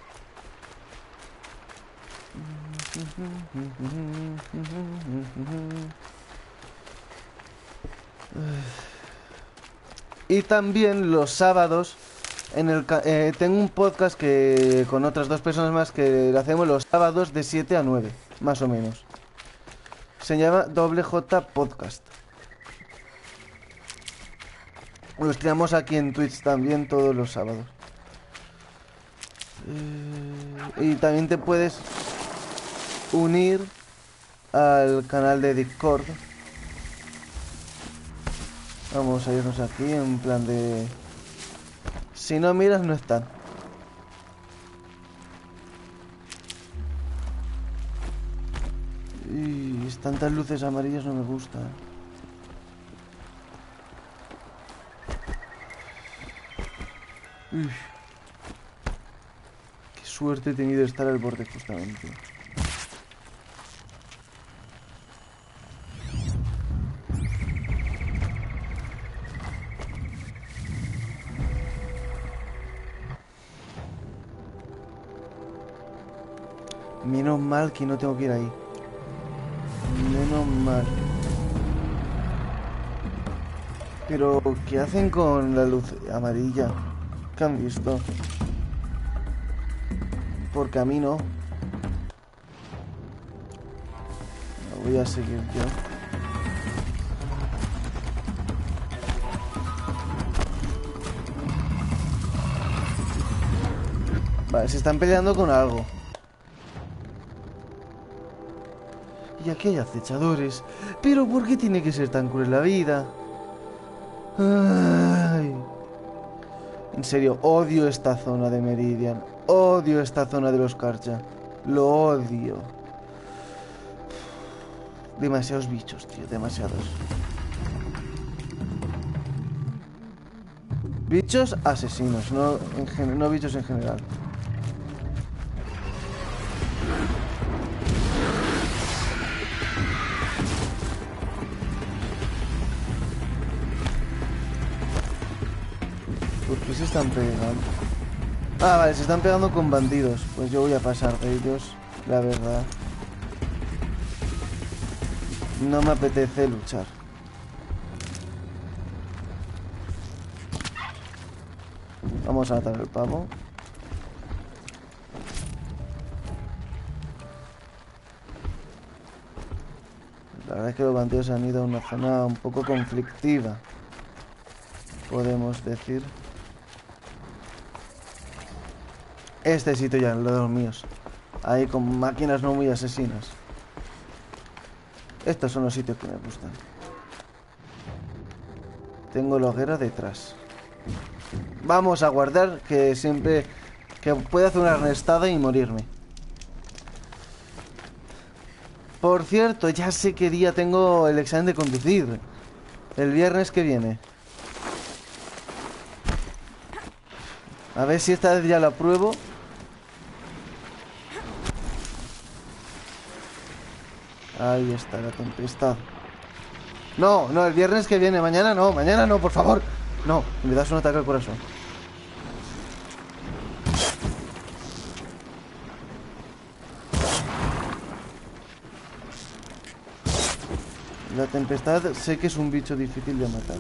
Y también los sábados tengo un podcast que con otras dos personas más que lo hacemos los sábados de 7 a 9, más o menos. Se llama WJ Podcast. Lo estrenamos aquí en Twitch también todos los sábados. Y también te puedes unir al canal de Discord. Vamos a irnos aquí en plan de... Si no miras no están. Y tantas luces amarillas no me gustan. Qué suerte he tenido de estar al borde justamente. Menos mal que no tengo que ir ahí. Menos mal. Pero, ¿qué hacen con la luz amarilla? ¿Qué han visto? Porque a mí no. Lo voy a seguir yo. Vale, se están peleando con algo. Y aquí hay acechadores. Pero ¿por qué tiene que ser tan cruel la vida? Ay. En serio, odio esta zona de Meridian. Odio esta zona de los Carja. Lo odio. Demasiados bichos, tío. Demasiados. Bichos asesinos, no bichos en general. ¿Por qué se están pegando? Ah, vale, se están pegando con bandidos. Pues yo voy a pasar de ellos, la verdad. No me apetece luchar. Vamos a matar al pavo. La verdad es que los bandidos han ido a una zona un poco conflictiva, podemos decir. Este sitio ya, lo de los míos. Ahí con máquinas no muy asesinas. Estos son los sitios que me gustan. Tengo la hoguera detrás. Vamos a guardar que siempre... que pueda hacer una arnestada y morirme. Por cierto, ya sé qué día tengo el examen de conducir. El viernes que viene. A ver si esta vez ya lo apruebo. Ahí está la tempestad. No, no, el viernes que viene. Mañana no, por favor. No, me das un ataque al corazón. La tempestad sé que es un bicho difícil de matar.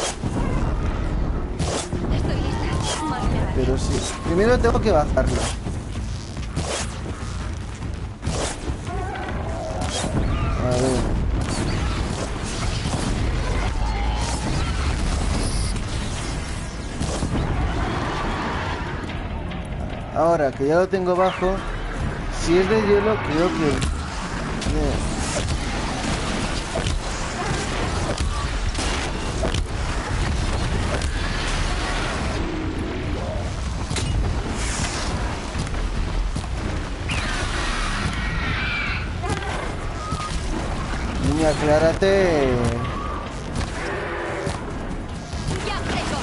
Estoy lista. Más me vale.
Pero sí. Primero tengo que bajarlo. A ver. Ahora que ya lo tengo bajo, si es de hielo, creo que... Niña, aclárate.
¡Ya pego!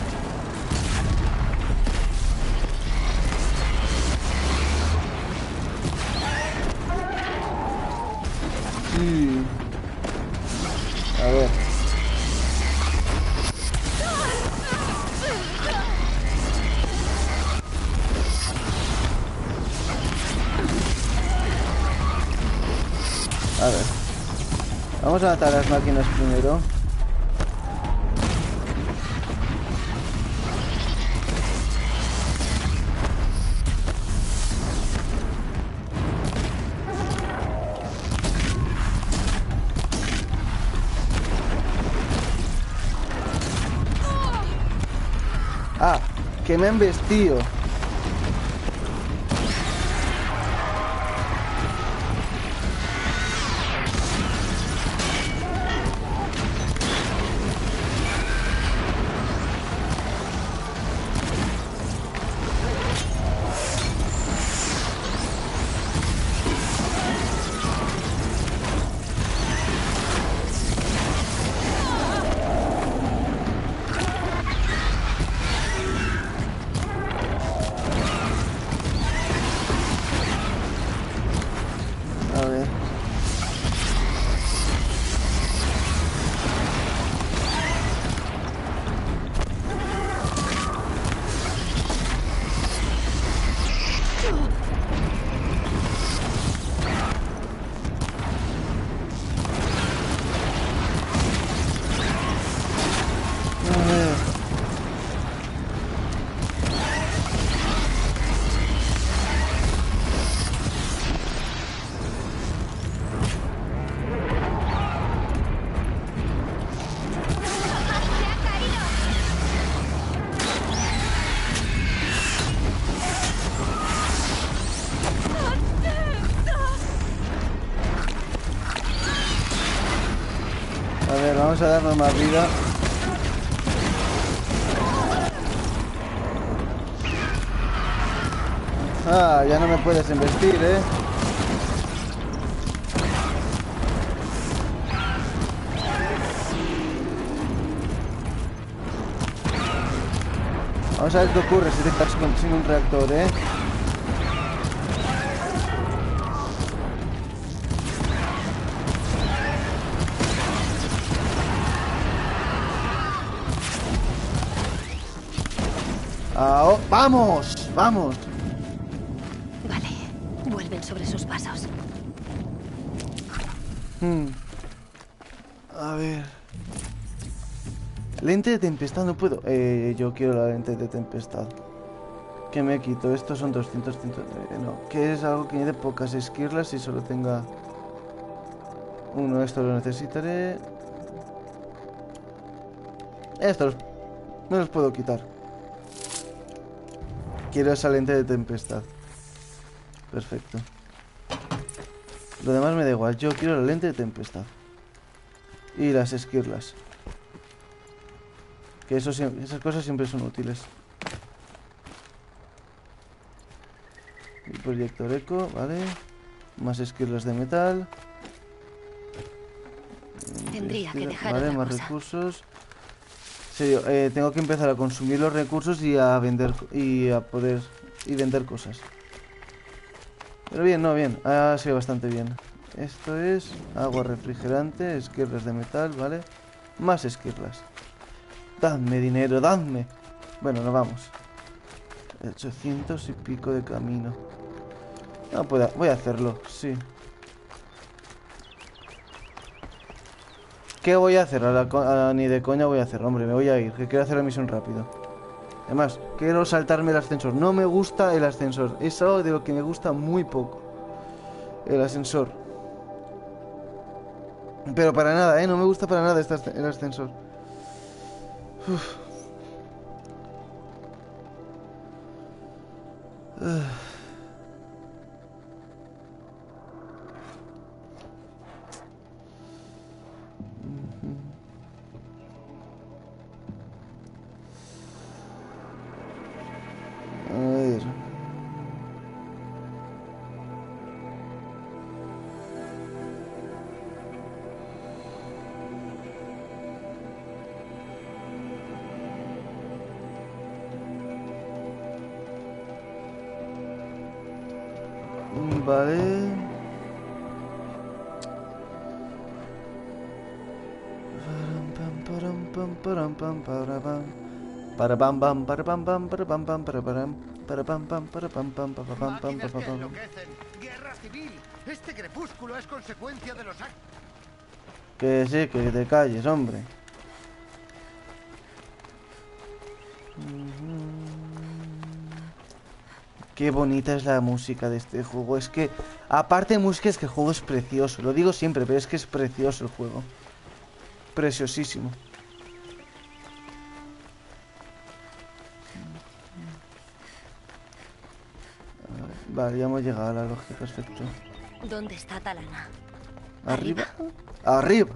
Sí. A ver. A ver. Vamos a matar a las máquinas primero. Ah, que me han vestido. Vamos a darnos más vida. Ah, ya no me puedes embestir, ¿eh? Vamos a ver qué ocurre si te estás sin un reactor, ¿eh? ¡Oh! ¡Vamos! ¡Vamos!
Vale, vuelven sobre sus pasos.
A ver... Lente de tempestad, no puedo. Yo quiero la lente de tempestad. ¿Qué me quito? Estos son 200, 100, no. Que es algo que añade pocas esquirlas y solo tenga uno. Esto lo necesitaré. Estos me los puedo quitar. Quiero esa lente de tempestad. Perfecto. Lo demás me da igual. Yo quiero la lente de tempestad. Y las esquirlas. Que eso, esas cosas siempre son útiles. El proyector eco, vale. Más esquirlas de metal.
Tendría que dejar
vale,
otra
más
cosa.
recursos. En serio, tengo que empezar a consumir los recursos y a vender y a poder vender cosas. Pero bien, no, bien. Ha sido bastante bien. Esto es agua refrigerante, esquirlas de metal, vale. Más esquirlas. Dadme dinero, dadme. Bueno, nos vamos. 800 y pico de camino. No puedo, voy a hacerlo, sí. ¿Qué voy a hacer? Ni de coña voy a hacer, hombre, me voy a ir, que quiero hacer la misión rápido. Además, quiero saltarme el ascensor. No me gusta el ascensor. Es algo de lo que me gusta muy poco. El ascensor. Pero para nada, no me gusta para nada el ascensor. Uf. A ver. Vale.
Máquinas que enloquecen. Guerra civil. Este crepúsculo es consecuencia de los actos.
Que sí, que te calles, hombre. Qué bonita es la música de este juego. Es que, aparte de música, es que el juego es precioso. Lo digo siempre, pero es que es precioso el juego. Preciosísimo. Vale, ya hemos llegado a la logia, perfecto.
¿Dónde está Talana?
¿Arriba? ¡Arriba!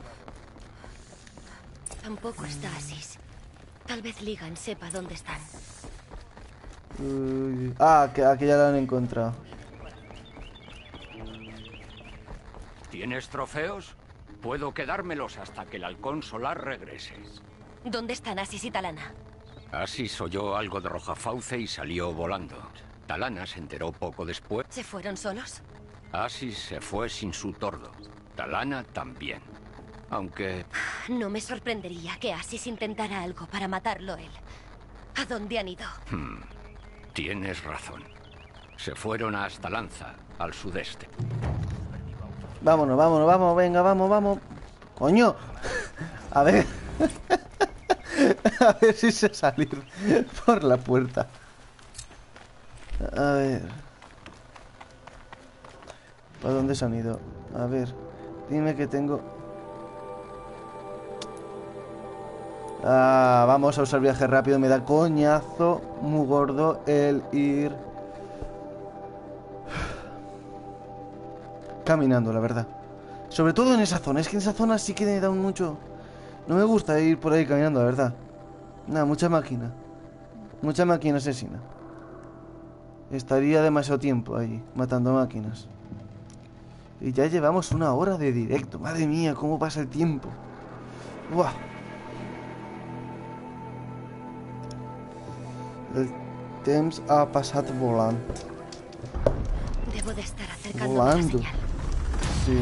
Tampoco está Asis. Tal vez Ligan sepa dónde están.
Que aquí ya la han encontrado.
¿Tienes trofeos? Puedo quedármelos hasta que el halcón solar regrese.
¿Dónde están Asis y Talana?
Asis oyó algo de Rojafauce y salió volando. Talana se enteró poco después.
¿Se fueron solos?
Asis se fue sin su tordo. Talana también. Aunque...
No me sorprendería que Asis intentara algo para matarlo él. ¿A dónde han ido?
Tienes razón. Se fueron a Astalanza, al sudeste.
Vámonos, vámonos, vamos, venga, vamos. ¡Coño! A ver. A ver si sé salir por la puerta. A ver. ¿Para dónde se han ido? A ver. Dime que tengo... vamos a usar viaje rápido. Me da coñazo muy gordo el ir caminando, la verdad. Sobre todo en esa zona. Es que en esa zona sí que me da mucho... No me gusta ir por ahí caminando, la verdad. Nada, mucha máquina. Mucha máquina asesina. Estaría demasiado tiempo ahí, matando máquinas. Y ya llevamos 1 hora de directo. Madre mía, cómo pasa el tiempo. ¡Buah! El temps ha passat volant.
Debo de estar acercándome a la
Volando.
señal.
Sí.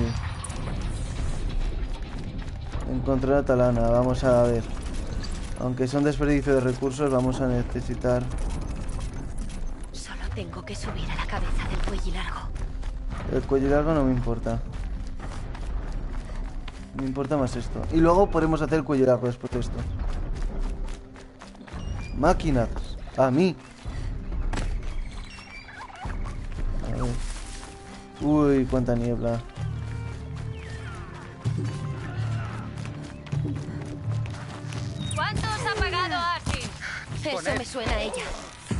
Encontré la talana, vamos a ver. Aunque es un desperdicio de recursos, vamos a necesitar...
Solo tengo que subir a la cabeza del cuello largo.
El cuello largo no me importa. Me importa más esto. Y luego podemos hacer el cuello largo después de esto. Máquinas. A mí. A ver. Uy, cuánta niebla.
¿Cuántos ha pagado Asis? Eso me suena a ella.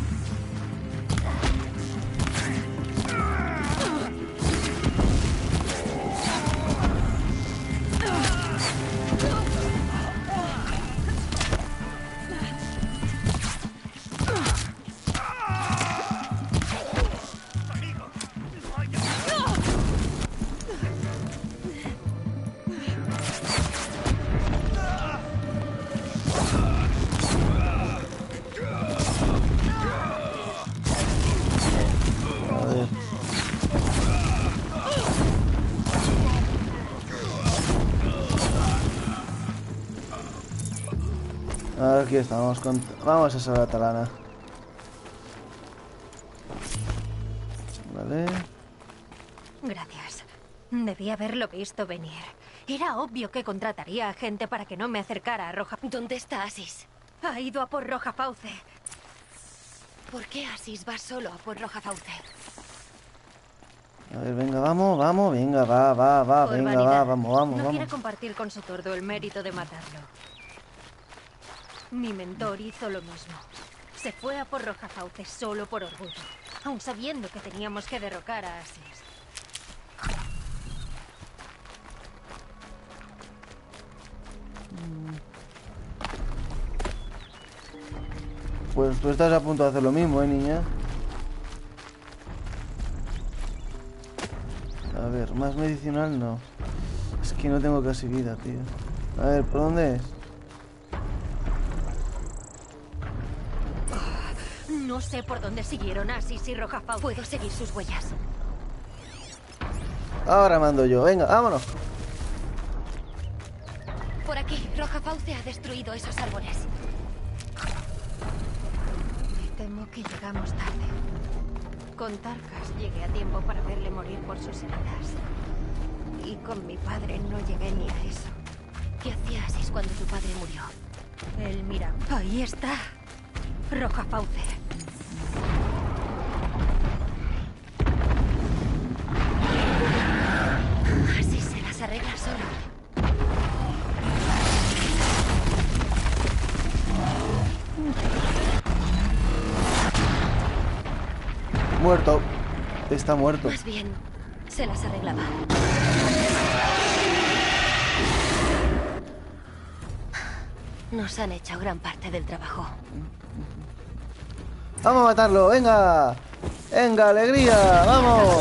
Aquí estamos. Vamos a salvar a Talana. Vale.
Gracias. Debí haberlo visto venir. Era obvio que contrataría a gente para que no me acercara a Roja...
¿Dónde está Asis?
Ha ido a por Roja Fauce.
¿Por qué Asis va solo a por Roja Fauce?
A ver, venga, vamos, venga, va,
Por
venga,
vanidad.
vamos.
No quiere compartir con su tordo el mérito de matarlo. Mi mentor hizo lo mismo. Se fue a por Roja Fauce solo por orgullo, aun sabiendo que teníamos que derrocar a Asis.
Pues tú estás a punto de hacer lo mismo, niña. A ver, más medicinal no. Es que no tengo casi vida, tío. A ver, ¿por dónde es?
No sé por dónde siguieron Asis y Roja Fauce.
Puedo seguir sus huellas.
Ahora mando yo, venga, vámonos.
Por aquí, Roja Fauce ha destruido esos árboles.
Me temo que llegamos tarde. Con Tarkas llegué a tiempo para verle morir por sus heridas. Y con mi padre no llegué ni a eso.
¿Qué hacía Asis cuando tu padre murió?
Él mira. Ahí está. Roja Fauce.
Asis se las arregla solo.
Muerto. Está muerto.
Más bien, se las arreglaba. Nos han hecho gran parte del trabajo.
Vamos a matarlo, venga. Venga, alegría, vamos.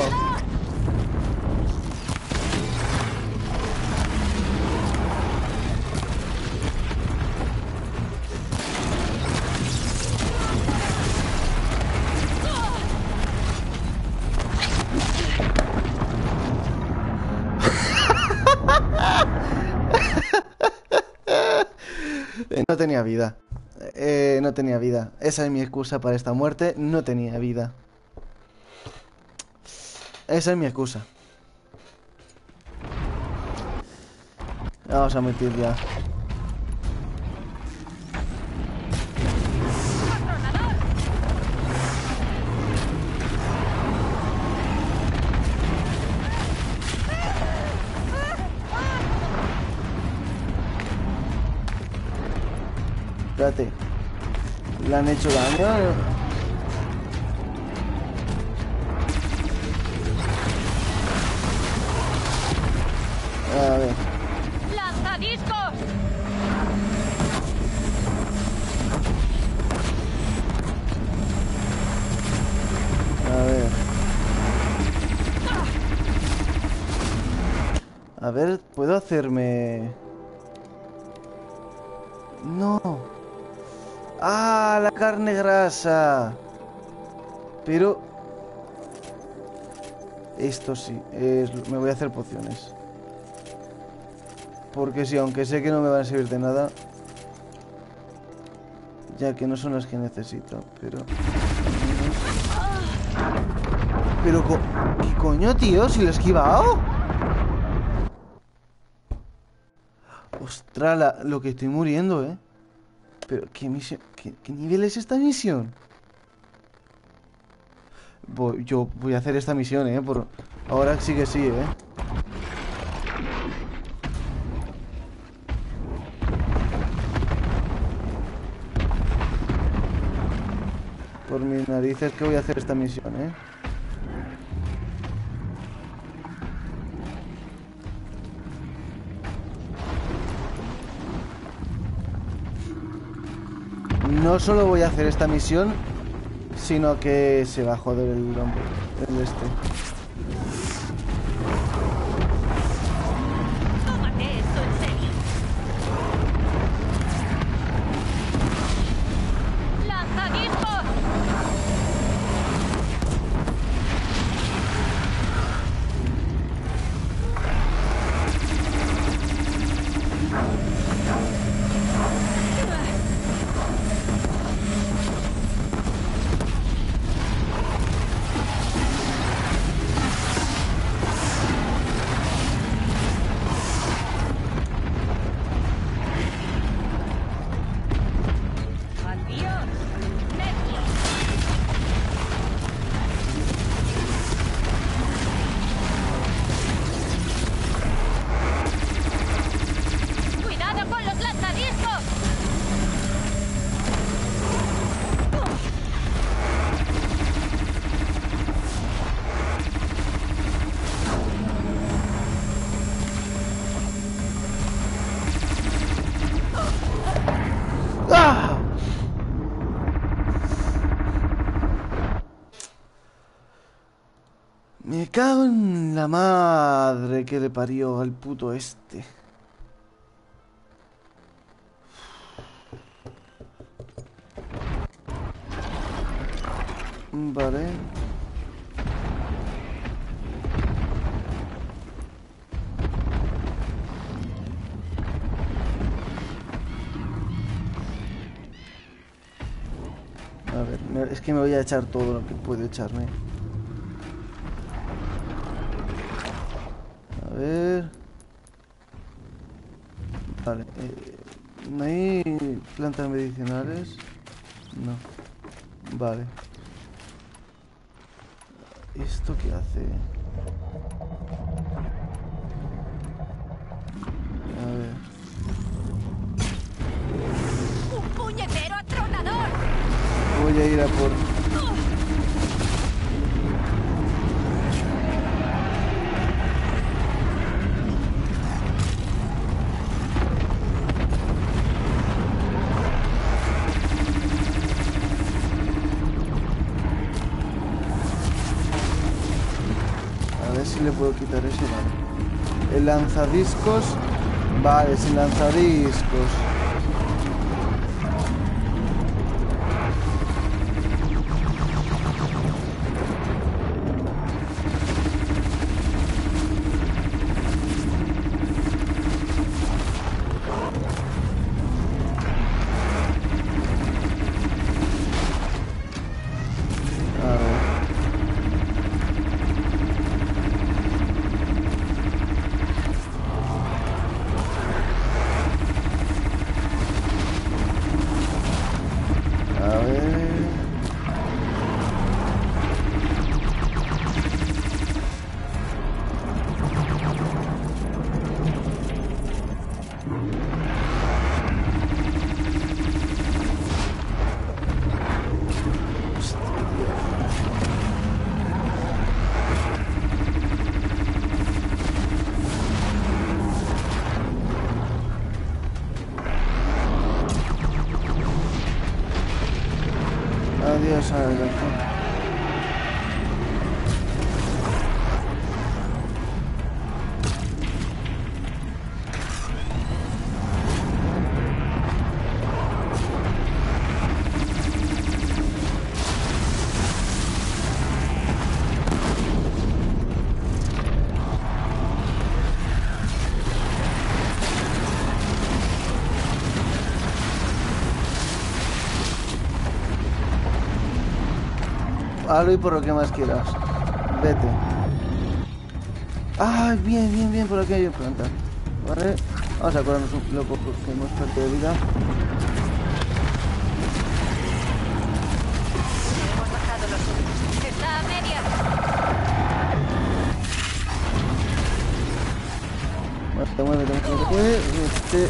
No tenía vida. No tenía vida. Esa es mi excusa para esta muerte. No tenía vida. Esa es mi excusa. Vamos a meter ya. Espérate. ¿Le han hecho daño? A ver.
¡Lanzadiscos!
A ver, ¿puedo hacerme...? No. ¡Ah, la carne grasa! Pero... esto sí, me voy a hacer pociones. Porque sí, aunque sé que no me van a servir de nada, ya que no son las que necesito, pero... Pero, ¿qué coño, tío? ¿Si lo he esquivado? Ostras, lo que estoy muriendo, ¿eh? Pero, ¿qué misión? ¿Qué nivel es esta misión? Yo voy a hacer esta misión, ¿eh? Ahora sí que sí, ¿eh? Por mis narices que voy a hacer esta misión, ¿eh? No solo voy a hacer esta misión, sino que se va a joder el este.
Tómate esto en serio. ¡Lanzadiscos!
Me cago en la madre que le parió al puto este. Vale. A ver, es que me voy a echar todo lo que puedo echarme. A ver. Vale. ¿No hay plantas medicinales? No. Vale. ¿Esto qué hace? A ver.
¡Un puñetero atronador!
Voy a ir a por... Si le puedo quitar eso, vale. El lanzadiscos. Vale, sin lanzadiscos. Adiós al balcón. Aloy por lo que más quieras. Vete. ¡Ay, bien, bien, bien! Por aquí hay planta. Vale. Vamos a curarnos un poco que hemos perdido de vida.
Hemos bajado los suyos. Está a medias.
Muévete, muévete, muévete.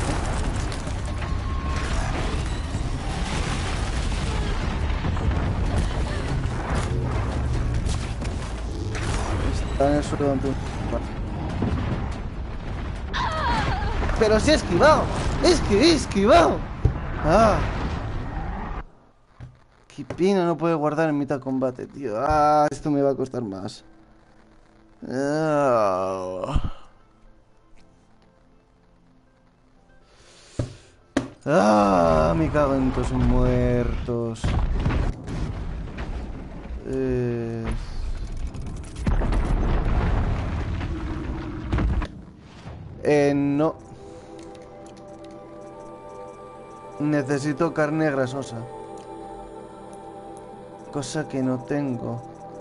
Está en el suelo ante un... ¡Pero si he esquivado! ¡Es que he esquivado! ¡Ah! ¡Qué pena no puede guardar en mitad de combate, tío! ¡Ah! Esto me va a costar más. ¡Ah! ¡Ah! Me cago en todos muertos. No. Necesito carne grasosa. Cosa que no tengo.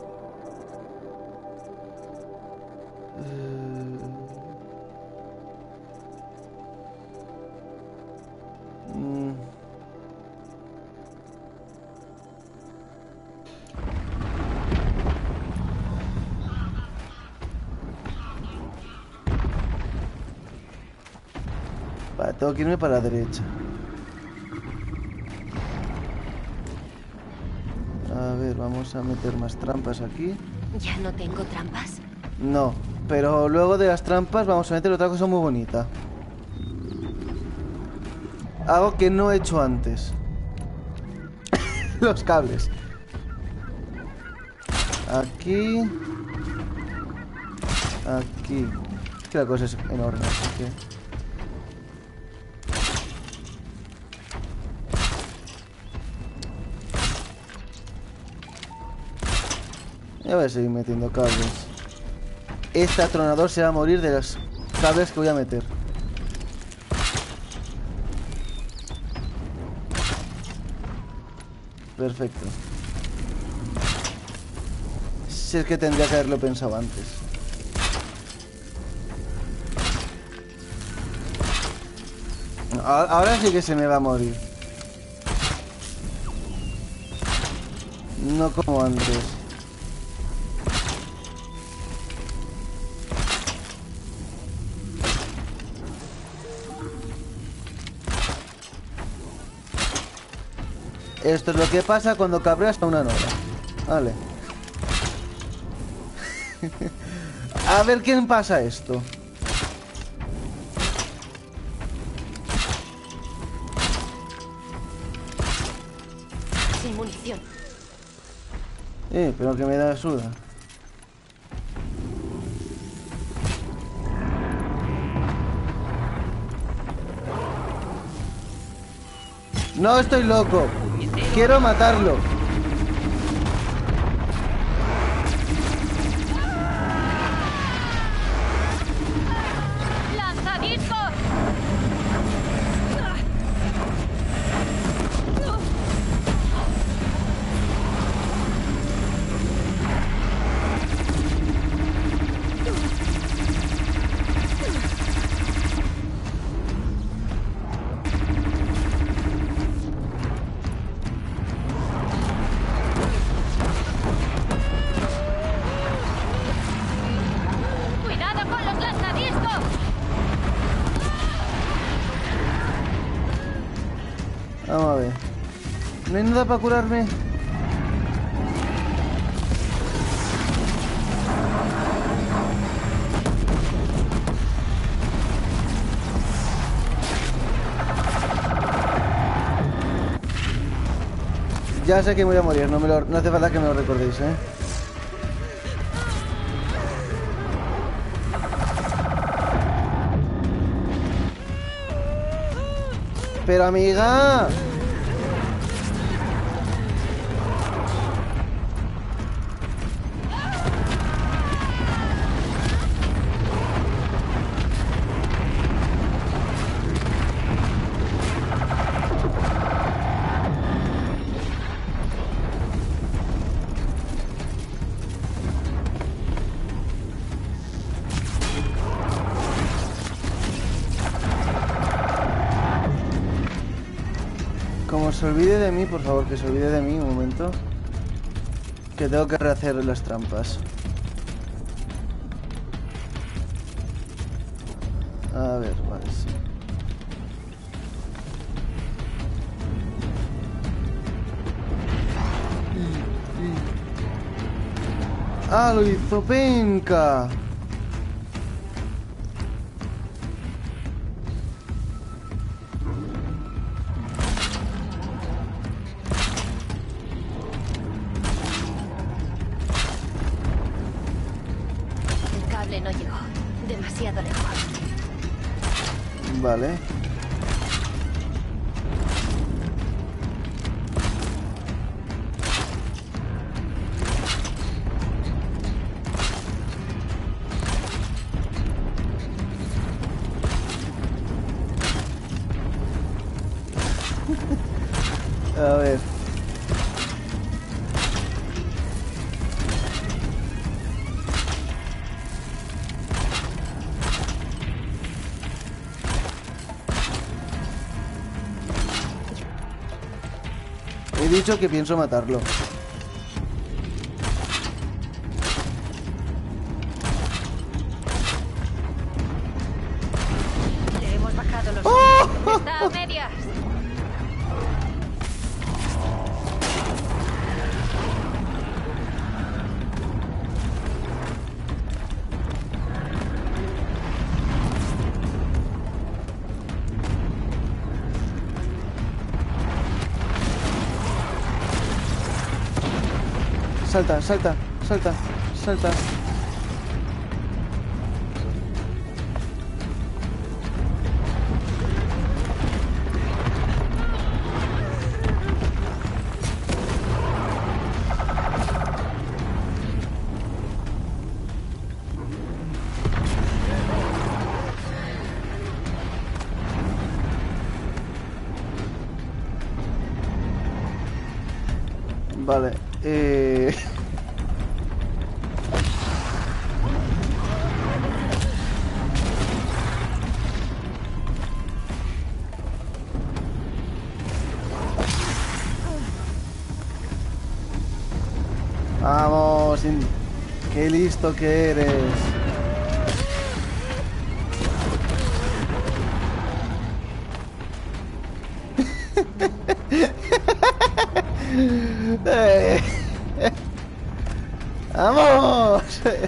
Vale, tengo que irme para la derecha. A ver, vamos a meter más trampas aquí.
¿Ya no tengo trampas?
No, pero luego de las trampas vamos a meter otra cosa muy bonita. Algo que no he hecho antes. Los cables. Aquí. Aquí. Es que la cosa es enorme, así que... Ya voy a seguir metiendo cables. Este atronador se va a morir de los cables que voy a meter. Perfecto. Si es que tendría que haberlo pensado antes. Ahora sí que se me va a morir. No como antes. Esto es lo que pasa cuando cabreas a una nora. Vale. A ver quién pasa esto.
Sin munición.
Pero que me da ayuda. No estoy loco. Quiero matarlo.
¡Lanzadiscos!
Vamos a ver. ¿No hay nada para curarme? Ya sé que me voy a morir, no hace falta que me lo recordéis, ¿eh? Pero amiga... se olvide de mí, por favor, que se olvide de mí un momento. Que tengo que rehacer las trampas. A ver, vale, sí. ¡Ah, lo hizo penca!
El cable no llegó. Demasiado lejos.
Vale. A ver. He dicho que pienso matarlo.
Le hemos bajado los... Está a medias.
Salta, salta, salta, salta. Vale, Vamos, qué listo que eres. ¡Vamos!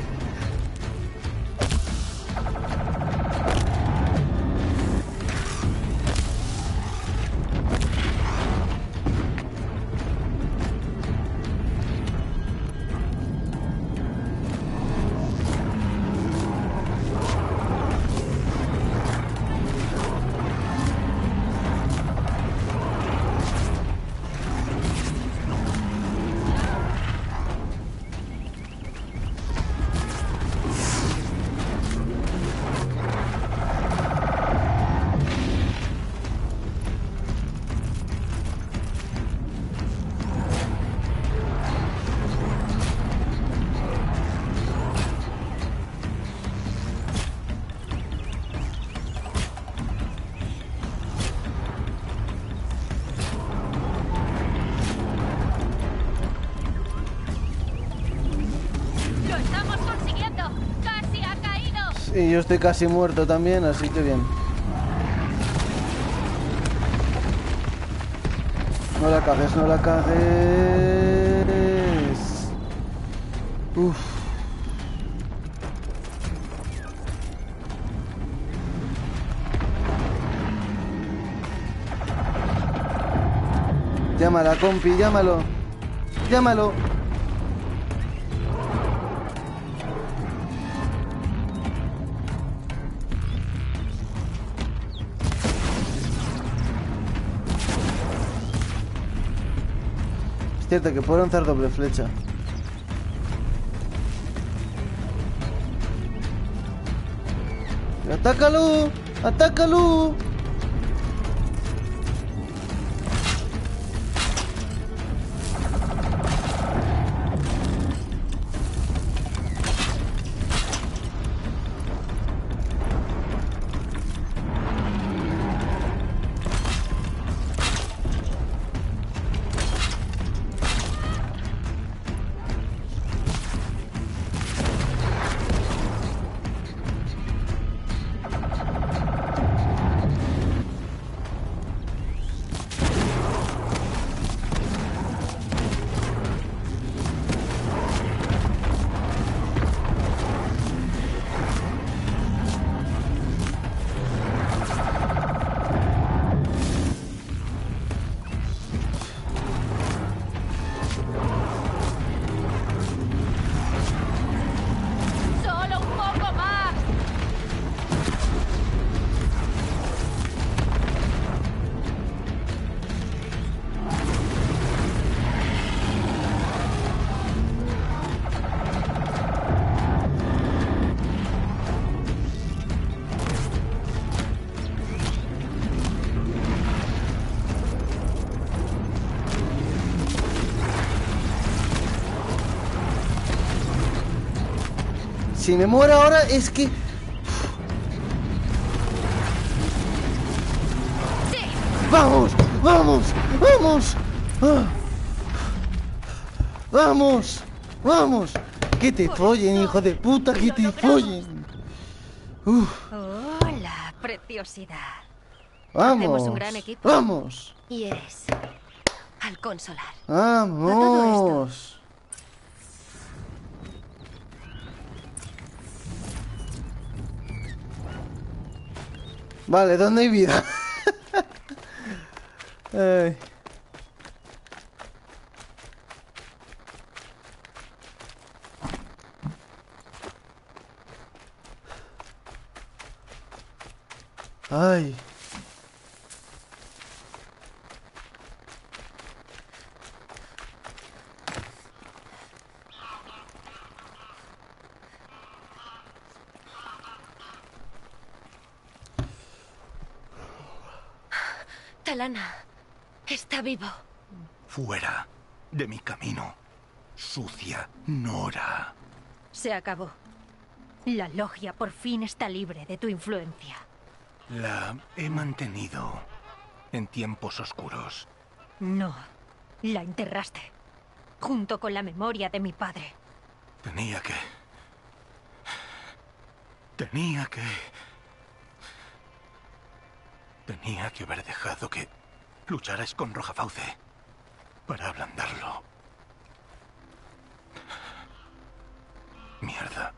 Y yo estoy casi muerto también, así que bien. No la cagues, no la cagues. Uf. Llámala, compi, llámalo. Llámalo. Es cierto que puedo lanzar doble flecha. ¡Atácalo! ¡Atácalo! Si me muero ahora es que... ¡Vamos! ¡Vamos! ¡Vamos! ¡Ah! ¡Vamos! ¡Vamos! ¡Que te follen, hijo de puta! ¡Que te follen!
¡Hola, preciosidad!
¡Vamos!
Hacemos un gran equipo.
¡Vamos!
Y eres halcón solar.
¡Vamos! Vale, ¿dónde hay vida? Ay. Ay.
Talana está vivo.
Fuera de mi camino, sucia Nora.
Se acabó. La logia por fin está libre de tu influencia.
La he mantenido en tiempos oscuros.
No, la enterraste. Junto con la memoria de mi padre.
Tenía que haber dejado que lucharais con Rojafauce para ablandarlo. Mierda.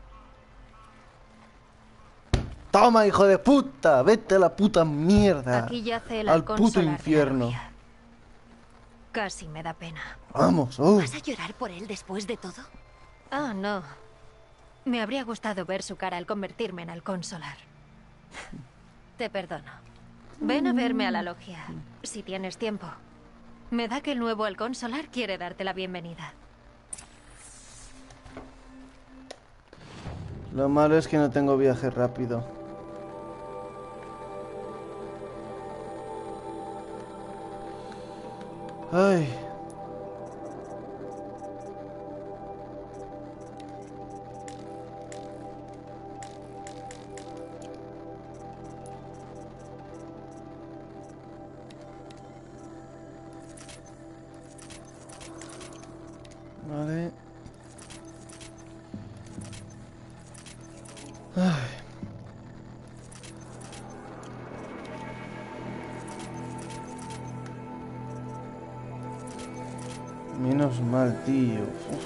Toma, hijo de puta, vete a la puta mierda.
Aquí yace el
al
halcón
puto
solar de la
infierno.
logia. Casi me da pena.
Vamos,
¿Vas a llorar por él después de todo?
Ah, no. Me habría gustado ver su cara al convertirme en halcón solar.
Te perdono.
Ven a verme a la logia, si tienes tiempo. Me da que el nuevo halcón solar quiere darte la bienvenida.
Lo malo es que no tengo viaje rápido. Ay. Vale. Ay. Menos mal, tío. Uf.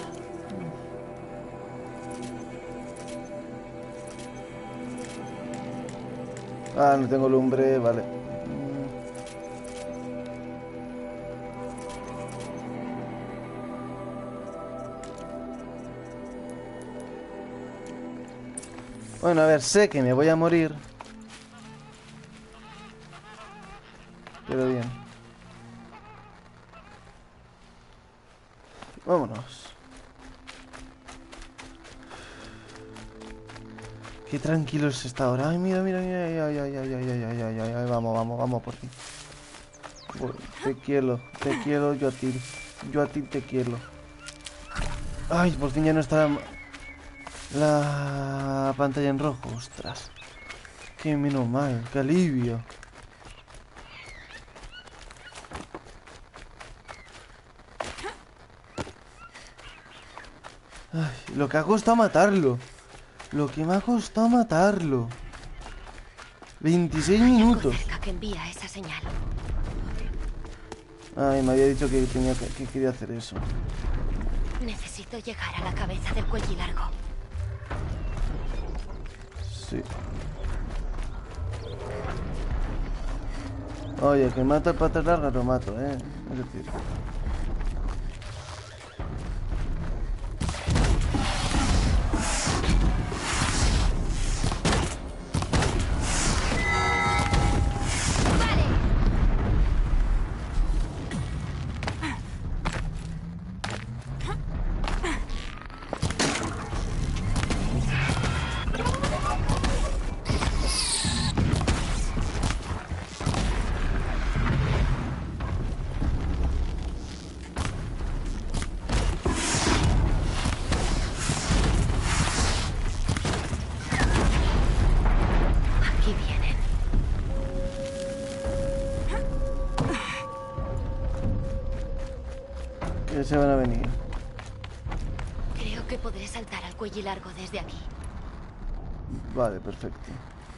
Ah, no tengo lumbre, vale. Bueno, a ver, sé que me voy a morir. Pero bien. Vámonos. Qué tranquilo es esta hora. Ay, mira, mira, mira. Ay, ay, ay, ay, ay, ay, ay, ay, ay. Vamos, vamos, vamos por ti. Te quiero, yo a ti. Yo a ti te quiero. Ay, por fin ya no está la pantalla en rojo. Ostras. Qué menos mal, qué alivio. Ay, lo que ha costado matarlo. Lo que me ha costado matarlo. 26 minutos.
Que envía esa señal.
Ay, me había dicho que quería hacer eso.
Necesito llegar a la cabeza del cuellilargo.
Sí. Oye, que mata el pata larga lo mato, es decir. se van a venir.
Creo que podré saltar al cuello largo desde aquí.
Vale, perfecto.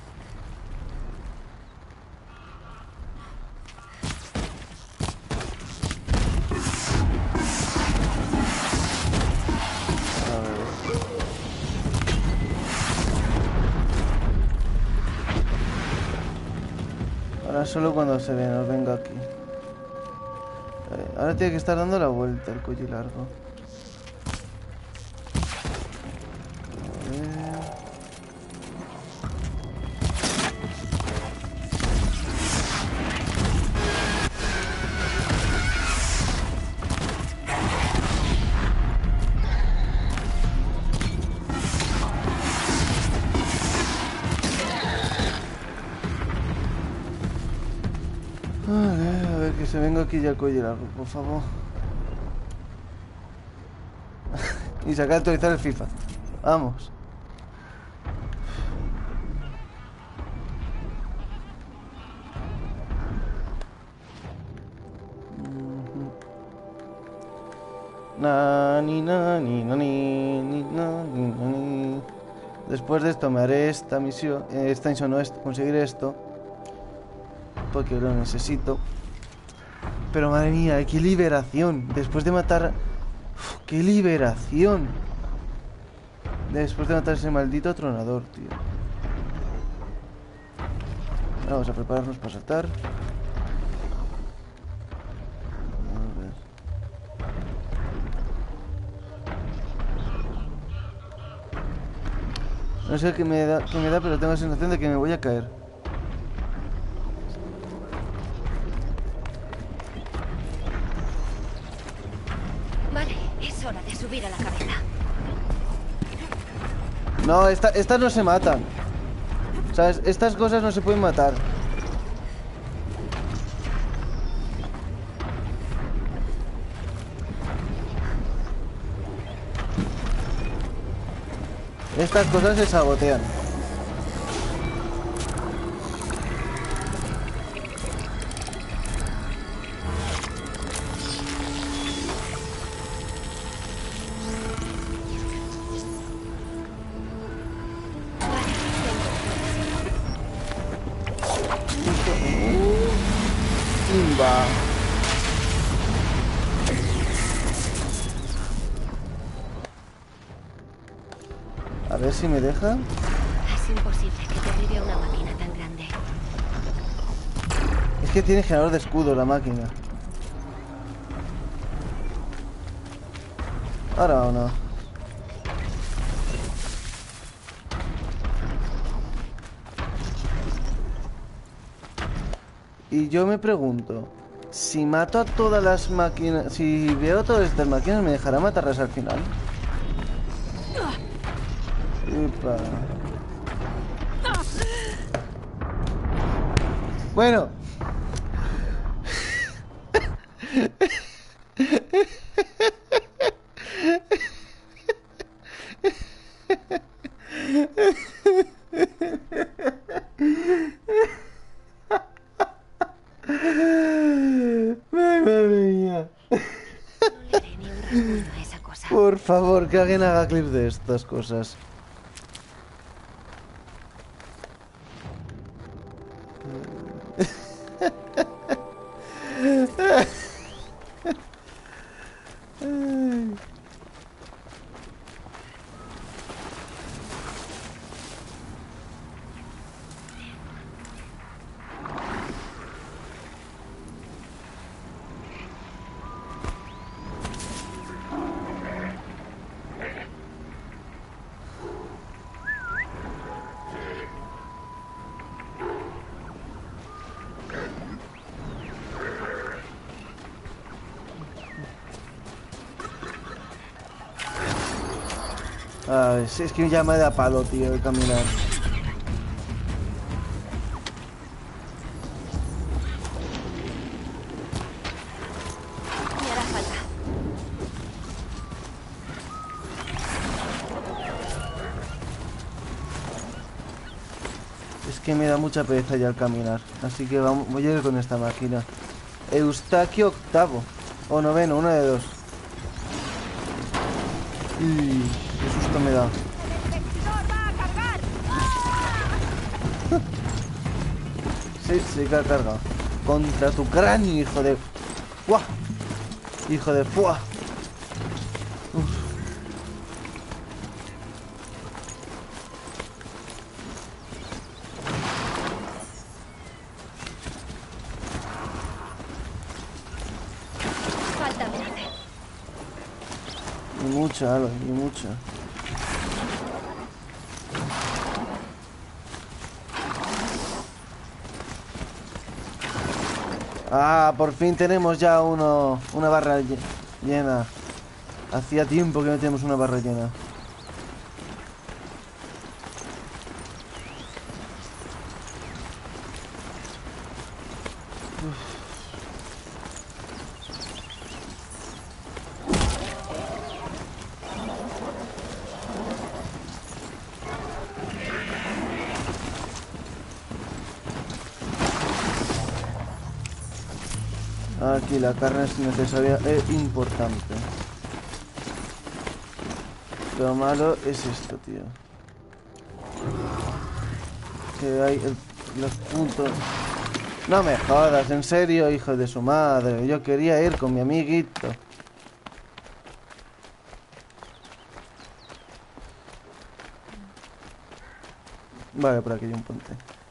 A ver. Ahora solo cuando nos venga aquí. Ahora tiene que estar dando la vuelta el cuello largo. A ver. Vale, a ver que se venga aquí ya el cuello largo, por favor. Y sacar a actualizar el FIFA. Vamos. Nani, nani, nani, nani, nani. Después de esto me haré esta misión, conseguir esto, porque lo necesito. Pero madre mía, qué liberación. Después de matar... Uf, qué liberación. Después de matar ese maldito tronador, tío. Vamos a prepararnos para saltar. A ver. No sé qué me da, pero tengo la sensación de que me voy a caer.
Vale, es hora de subir a la cabeza.
No, estas no se matan. ¿Sabes? Estas cosas no se pueden matar. Estas cosas se sabotean. Imba. A ver si me deja.
Es imposible que derribe una máquina tan grande.
Es que tiene generador de escudo la máquina. Ahora o no. Y yo me pregunto, si mato a todas las máquinas, si veo todas estas máquinas, ¿me dejará matarlas al final? Upa. Bueno. Madre mía.
No le haré ni un rasguño a esa cosa.
Por favor, que alguien haga clip de estas cosas. Ay, es que ya me da palo, tío, de caminar.
Me hará falta.
Es que me da mucha pereza ya al caminar. Así que voy a ir con esta máquina. Eustaquio octavo. O noveno, una de dos. Y qué susto me da. Sí, sí que ha cargado. Contra tu cráneo, hijo de... ¡Fuah! Hijo de... ¡Fuah! Uf.
Falta verde.
Y mucha, Aloy, y mucha. Ah, por fin tenemos ya una barra llena. Hacía tiempo que no tenemos una barra llena. Aquí la carne es necesaria e importante. Lo malo es esto, tío. Que hay los puntos... No me jodas, en serio, hijo de su madre. Yo quería ir con mi amiguito. Vale, por aquí hay un puente.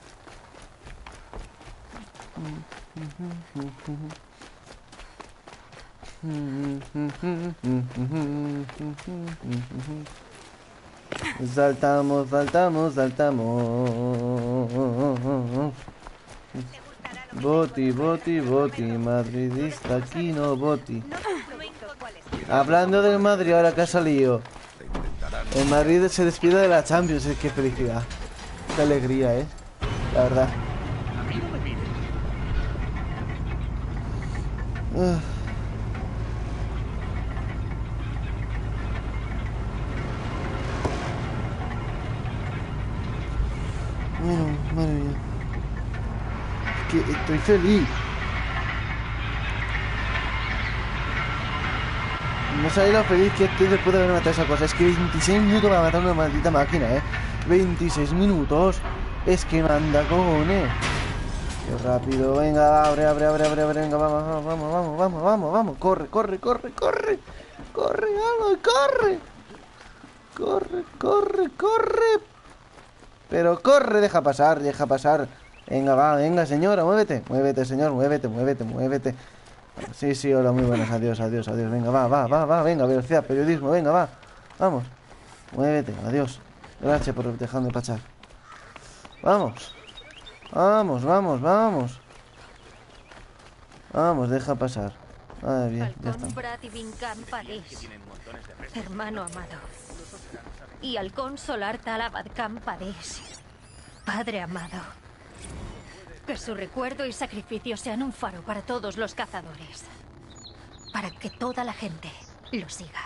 Saltamos, saltamos, saltamos. Boti, boti, boti, madridista, aquí no boti. Hablando del Madrid, ahora que ha salido. El Madrid se despide de la Champions, qué felicidad. Qué alegría, la verdad. Bueno, madre mía. Es que estoy feliz. No sabéis lo feliz que estoy después de haber matado esa cosa. Es que 26 minutos para matar una maldita máquina, 26 minutos. Es que manda cojones. Qué rápido. Venga, abre. Venga, vamos. Corre. Corre, Aloy, corre. Pero corre, deja pasar. Venga, señora, muévete. Muévete, señor, muévete. Sí, hola, muy buenas, adiós. Venga, va, venga, velocidad, periodismo, venga, va. Vamos. Muévete, adiós. Gracias por dejarme pasar. Vamos, deja pasar. Ah, bien, ya está.
Hermano amado. Y Halcón Solar Talabad Campadés. Padre amado. Que su recuerdo y sacrificio sean un faro para todos los cazadores. Para que toda la gente lo siga.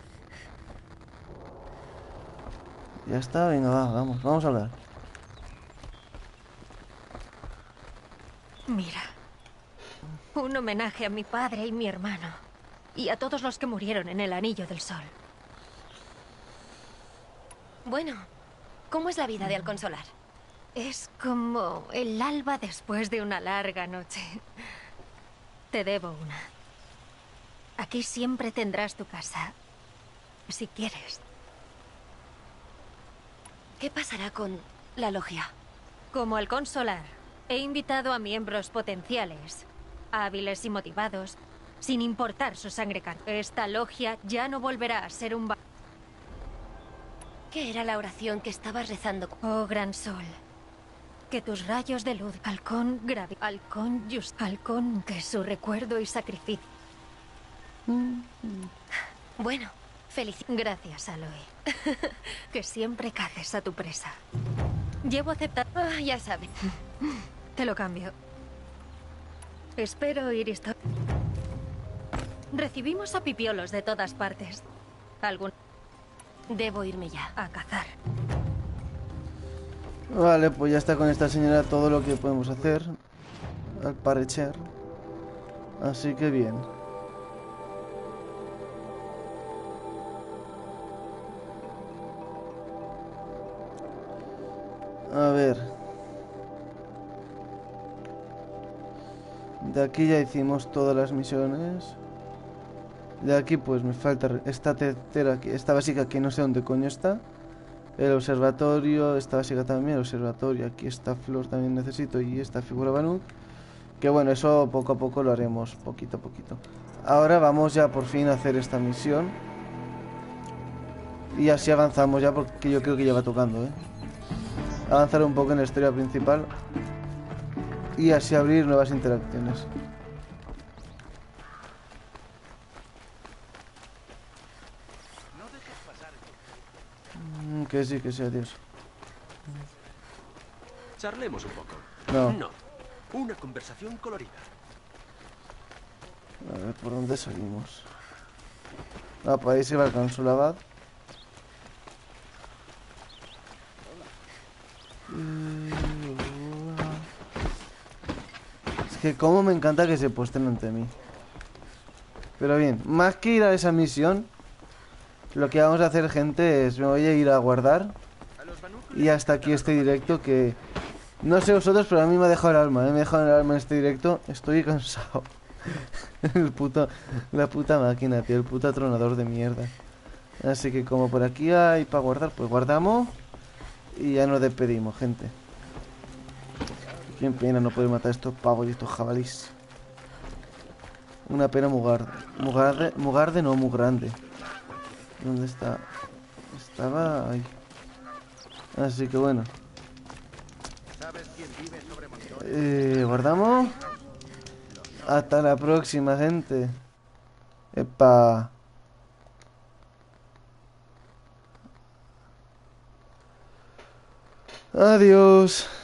Ya está, venga, vamos a hablar.
Mira. Un homenaje a mi padre y mi hermano. Y a todos los que murieron en el Anillo del Sol.
Bueno, ¿cómo es la vida de Halcón Solar?
Es como el alba después de una larga noche. Te debo una. Aquí siempre tendrás tu casa. Si quieres.
¿Qué pasará con la logia?
Como Halcón Solar, he invitado a miembros potenciales, hábiles y motivados, sin importar su sangre. Esta logia ya no volverá a ser un...
¿Qué era la oración que estabas rezando?
Oh, gran sol. Que tus rayos de luz, halcón gravi, halcón just, halcón, que su recuerdo y sacrificio.
Bueno, feliz.
Gracias, Aloy. Que siempre caces a tu presa. Llevo aceptado.
Ya sabes.
Te lo cambio. Espero oír esto. Recibimos a pipiolos de todas partes. ¿Algún?
Debo irme ya.
A cazar.
Vale, pues ya está con esta señora todo lo que podemos hacer. Al parecer. Así que bien. A ver. De aquí ya hicimos todas las misiones. De aquí pues me falta esta tercera, esta básica que no sé dónde coño está. El observatorio, esta básica también, el observatorio. Aquí esta flor también necesito y esta figura Banuk. Que bueno, eso poco a poco lo haremos, poquito a poquito. Ahora vamos ya por fin a hacer esta misión. Y así avanzamos ya porque yo creo que ya va tocando, avanzar un poco en la historia principal. Y así abrir nuevas interacciones. Que sí, adiós.
Charlemos un poco.
No.
No. Una conversación colorida.
A ver, ¿por dónde salimos? Ah, por ahí se va el Consulabad. Es que como me encanta que se posten ante mí. Pero bien, más que ir a esa misión, lo que vamos a hacer, gente, es me voy a ir a guardar. Y hasta aquí este directo que... No sé vosotros, pero a mí me ha dejado el alma, me ha dejado el alma en este directo. Estoy cansado. La puta máquina, tío, el puto atronador de mierda. Así que como por aquí hay para guardar, pues guardamos. Y ya nos despedimos, gente. Qué pena no poder matar a estos pavos y estos jabalís. Una pena Mugarde no, muy grande. ¿Dónde está? Estaba ahí. Así que bueno. Guardamos. Hasta la próxima, gente. Epa. Adiós.